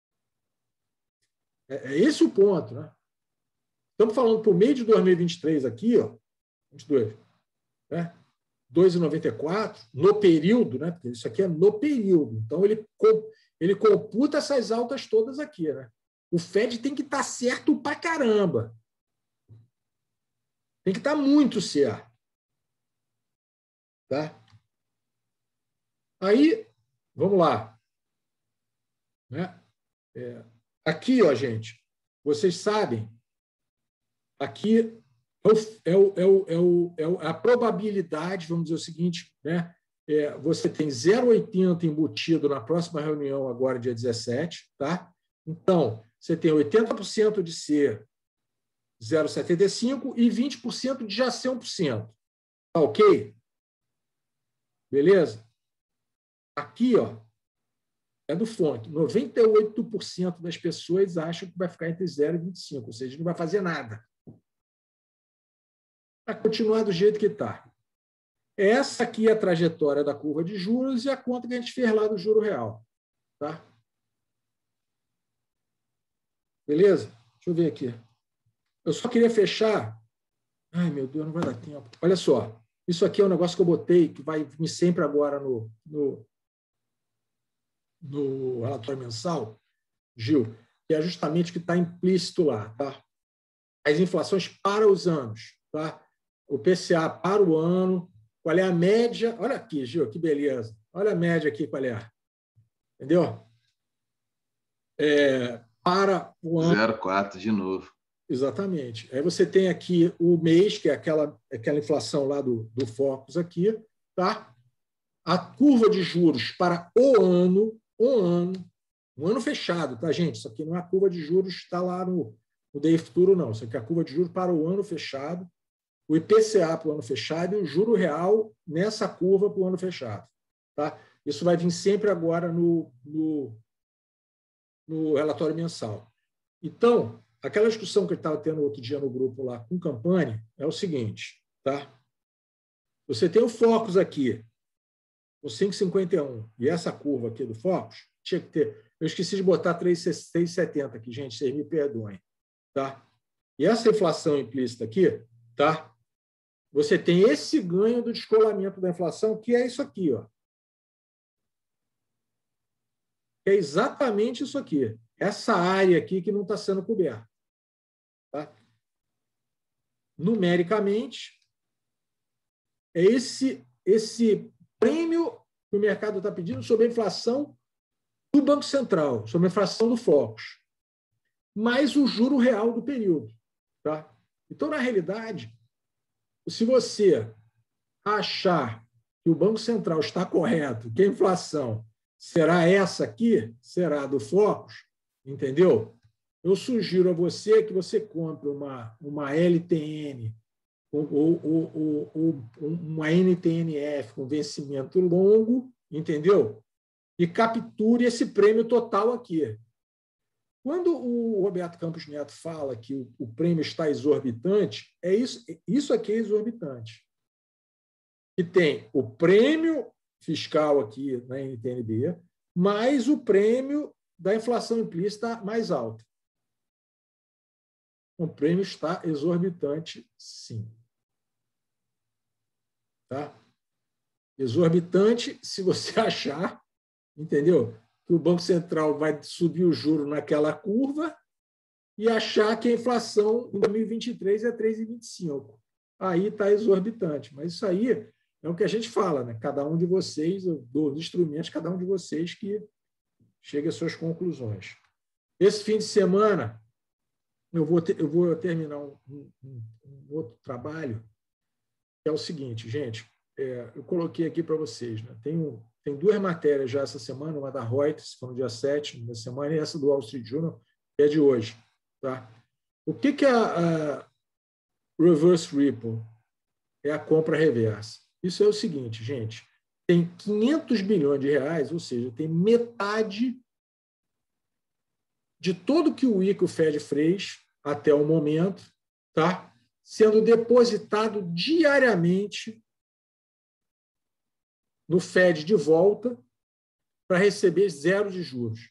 É esse o ponto, né? Estamos falando para o meio de 2023 aqui, ó, 22, né? 2,94 no período, né? Porque isso aqui é no período. Então, ele computa essas altas todas aqui, né? O Fed tem que estar certo pra caramba. Tem que estar muito certo. Tá? Aí, vamos lá. Né? Aqui, ó, gente, vocês sabem, aqui a probabilidade, vamos dizer o seguinte, né? Você tem 0,80 embutido na próxima reunião, agora, dia 17, tá? Então, você tem 80% de ser 0,75 e 20% de já ser 1%. Tá ok? Beleza? Aqui, ó, é do fonte. 98% das pessoas acham que vai ficar entre 0 e 25, ou seja, não vai fazer nada. Vai continuar do jeito que está. Essa aqui é a trajetória da curva de juros e a conta que a gente fez lá do juro real. Tá? Beleza? Deixa eu ver aqui. Eu só queria fechar. Ai, meu Deus, não vai dar tempo. Olha só. Isso aqui é um negócio que eu botei, que vai vir sempre agora no relatório mensal, Gil, que é justamente o que está implícito lá. Tá? As inflações para os anos. Tá? O PCA para o ano. Qual é a média? Olha aqui, Gil, que beleza. Olha a média aqui, qual é. Entendeu? Para o ano. 0,4 de novo. Exatamente. Aí você tem aqui o mês, que é aquela inflação lá do Focus aqui, tá? A curva de juros para o ano fechado, tá, gente? Isso aqui não é a curva de juros que está lá no DI Futuro, não. Isso aqui é a curva de juros para o ano fechado, o IPCA para o ano fechado e o juro real nessa curva para o ano fechado, tá? Isso vai vir sempre agora no relatório mensal. Então, aquela discussão que eu estava tendo outro dia no grupo lá com o Campani é o seguinte, tá? Você tem o Focus aqui, o 5,51, e essa curva aqui do Focus, tinha que ter... Eu esqueci de botar 3,70 aqui, gente, vocês me perdoem, tá? E essa inflação implícita aqui, tá? Você tem esse ganho do descolamento da inflação, que é isso aqui, ó. É exatamente isso aqui. Essa área aqui que não está sendo coberta. Tá? Numericamente, é esse prêmio que o mercado está pedindo sobre a inflação do Banco Central, sobre a inflação do Focus, mais o juro real do período. Tá? Então, na realidade, se você achar que o Banco Central está correto, que a inflação será essa aqui, será do Focus, entendeu? Eu sugiro a você que você compre uma LTN ou uma NTNF com vencimento longo, entendeu? E capture esse prêmio total aqui. Quando o Roberto Campos Neto fala que o prêmio está exorbitante, é isso aqui é exorbitante. E tem o prêmio fiscal aqui na NTNB, mais o prêmio da inflação implícita mais alta. O prêmio está exorbitante, sim. Tá? Exorbitante se você achar, entendeu? Que o Banco Central vai subir o juro naquela curva e achar que a inflação em 2023 é 3,25. Aí está exorbitante. Mas isso aí é o que a gente fala, né? Cada um de vocês, eu dou os instrumentos, cada um de vocês que chegue às suas conclusões. Esse fim de semana, eu vou terminar um outro trabalho, que é o seguinte, gente, eu coloquei aqui para vocês, né? Tem duas matérias já essa semana, uma da Reuters, que foi no dia 7 da semana, e essa do Wall Street Journal, que é de hoje. Tá? O que é a reverse repo? É a compra reversa. Isso é o seguinte, gente, tem 500 bilhões de reais, ou seja, tem metade de tudo que o ICA e o Fed fez até o momento, tá? Sendo depositado diariamente no Fed de volta para receber 0 de juros.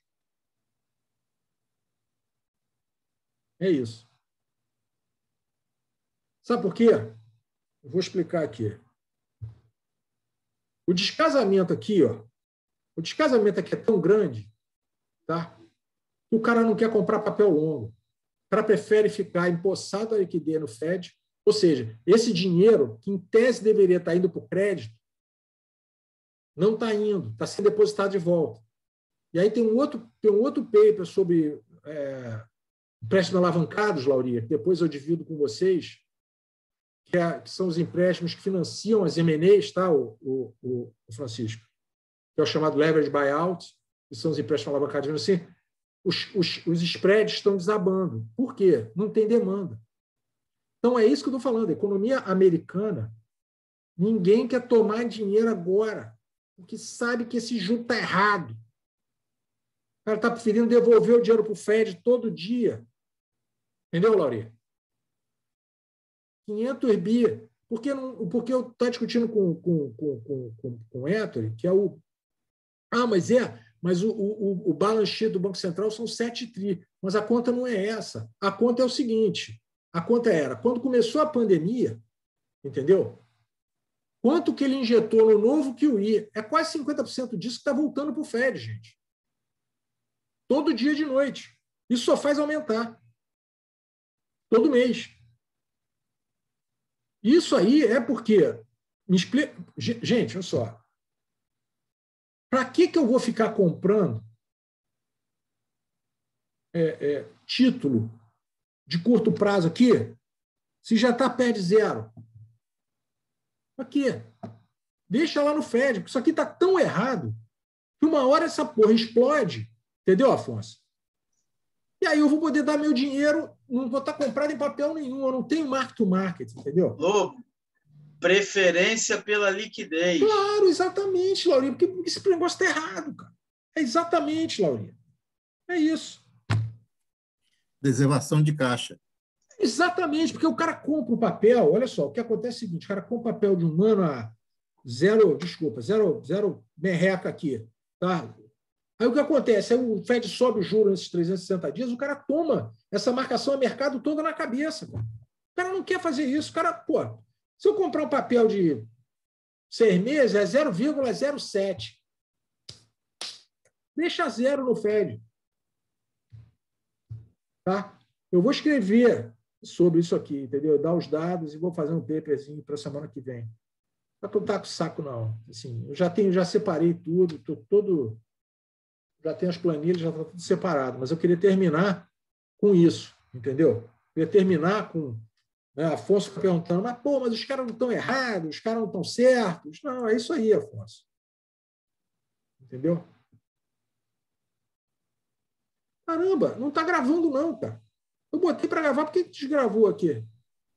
É isso. Sabe por quê? Eu vou explicar aqui. O descasamento aqui é tão grande, tá? Que o cara não quer comprar papel longo. O cara prefere ficar empossado a liquidez no Fed, ou seja, esse dinheiro, que em tese deveria estar indo para o crédito, não está indo, está sendo depositado de volta. E aí tem um outro paper sobre empréstimos alavancados, Lauria, que depois eu divido com vocês, que são os empréstimos que financiam as M&As, tá, o Francisco? Que é o chamado leverage buyout, que são os empréstimos alavancados. Assim, os spreads estão desabando. Por quê? Não tem demanda. Então, é isso que eu estou falando. A economia americana, ninguém quer tomar dinheiro agora, porque sabe que esse juro está errado. O cara está preferindo devolver o dinheiro para o Fed todo dia. Entendeu, Lauria? 500 bi. Porque eu estou discutindo com o Ettore, que é o... Mas o balance sheet do Banco Central são 7 tri. Mas a conta não é essa. A conta é o seguinte. A conta era, quando começou a pandemia, entendeu? Quanto que ele injetou no novo QE? É quase 50% disso que está voltando para o Fed, gente. Todo dia de noite. Isso só faz aumentar. Todo mês. Isso aí é porque... Gente, olha só. Para que eu vou ficar comprando título de curto prazo aqui se já está perto de 0? Aqui. Deixa lá no Fed, porque isso aqui está tão errado que uma hora essa porra explode. Entendeu, Afonso? E aí eu vou poder dar meu dinheiro, não vou estar comprado em papel nenhum, eu não tenho mark to market, entendeu? Lobo, preferência pela liquidez. Claro, exatamente, Laurinha, porque esse negócio está errado, cara. É exatamente, Laurinha. É isso. Reservação de caixa. Exatamente, porque o cara compra o papel, olha só, o que acontece é o seguinte, o cara compra o papel de um ano a zero merreca aqui, tá? Aí o que acontece? Aí o Fed sobe o juro nesses 360 dias, o cara toma essa marcação a mercado toda na cabeça. Cara. O cara não quer fazer isso. O cara, se eu comprar um papel de 6 meses, é 0,07. Deixa 0 no Fed. Tá? Eu vou escrever sobre isso aqui, entendeu? Dar os dados e vou fazer um paperzinho para a semana que vem. Não estou com saco, não. Assim, eu já separei tudo, já tenho as planilhas, já está tudo separado, mas eu queria terminar com isso, entendeu? Eu queria terminar com Né? Afonso perguntando, mas os caras não estão errados, os caras não estão certos. Não, é isso aí, Afonso. Entendeu? Caramba, não está gravando não, cara. Eu botei para gravar, por que desgravou aqui?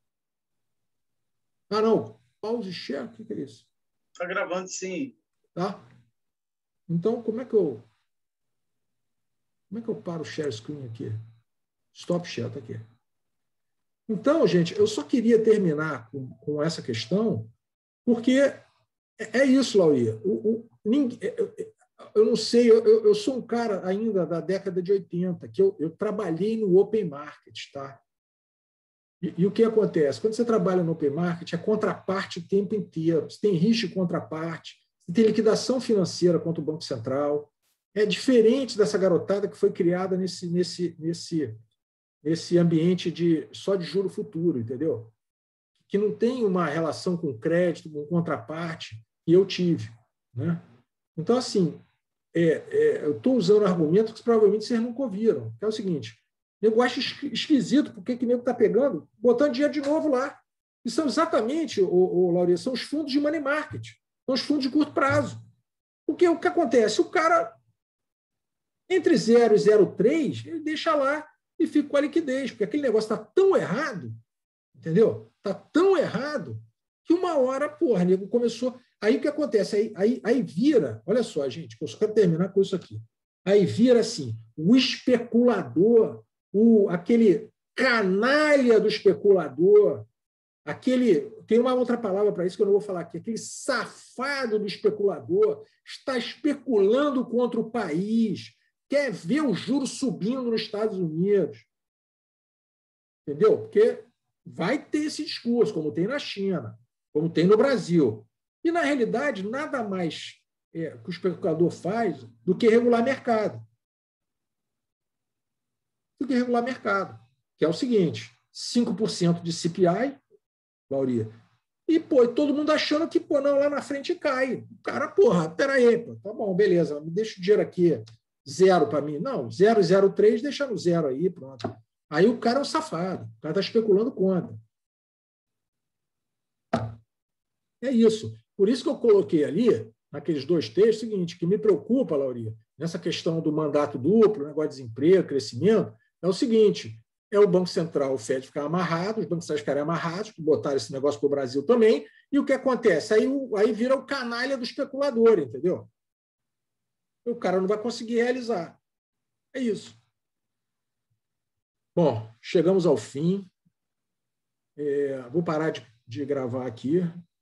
Ah, não. Pause share, o que é isso? Está gravando, sim. Tá? Então, como é que eu paro o share screen aqui? Stop share, está aqui. Então, gente, eu só queria terminar com essa questão, porque é isso, Lauri. Eu não sei, eu sou um cara ainda da década de 80, que eu trabalhei no open market, tá? E o que acontece? Quando você trabalha no open market, é contraparte o tempo inteiro. Você tem risco de contraparte, você tem liquidação financeira contra o Banco Central. É diferente dessa garotada que foi criada nesse ambiente só de juro futuro, entendeu? Que não tem uma relação com crédito, com contraparte, e eu tive. Né? Então, assim, eu estou usando argumentos que provavelmente vocês nunca ouviram, que é o seguinte: eu acho esquisito porque o nego está pegando, botando dinheiro de novo lá. E são exatamente, Lauri, são os fundos de money market, são os fundos de curto prazo. Porque o que acontece? O cara, entre 0 e 0,3, ele deixa lá e fica com a liquidez, porque aquele negócio está tão errado, entendeu? Está tão errado que uma hora, porra, nego começou. Aí o que acontece? Aí vira, olha só, gente, eu só quero terminar com isso aqui. Aí vira assim, o especulador, aquele canalha do especulador, tem uma outra palavra para isso que eu não vou falar aqui, aquele safado do especulador está especulando contra o país, quer ver o juro subindo nos Estados Unidos. Entendeu? Porque vai ter esse discurso, como tem na China, como tem no Brasil. E, na realidade, nada mais que o especulador faz do que regular mercado. Que é o seguinte, 5% de CPI, Lauri, e todo mundo achando que não, lá na frente cai. O cara, peraí, tá bom, beleza, me deixa o dinheiro aqui, 0 para mim. Não, 0,03, deixa no 0 aí, pronto. Aí o cara é um safado, o cara está especulando contra. É isso. Por isso que eu coloquei ali, naqueles 2 textos, o seguinte, que me preocupa, Lauri, nessa questão do mandato duplo, negócio de desemprego, crescimento, é o seguinte, é o Banco Central, o FED ficar amarrado, os bancos centrais ficarem amarrados, botaram esse negócio para o Brasil também, e o que acontece? Aí vira o canalha do especulador, entendeu? O cara não vai conseguir realizar. É isso. Bom, chegamos ao fim. Vou parar de gravar aqui.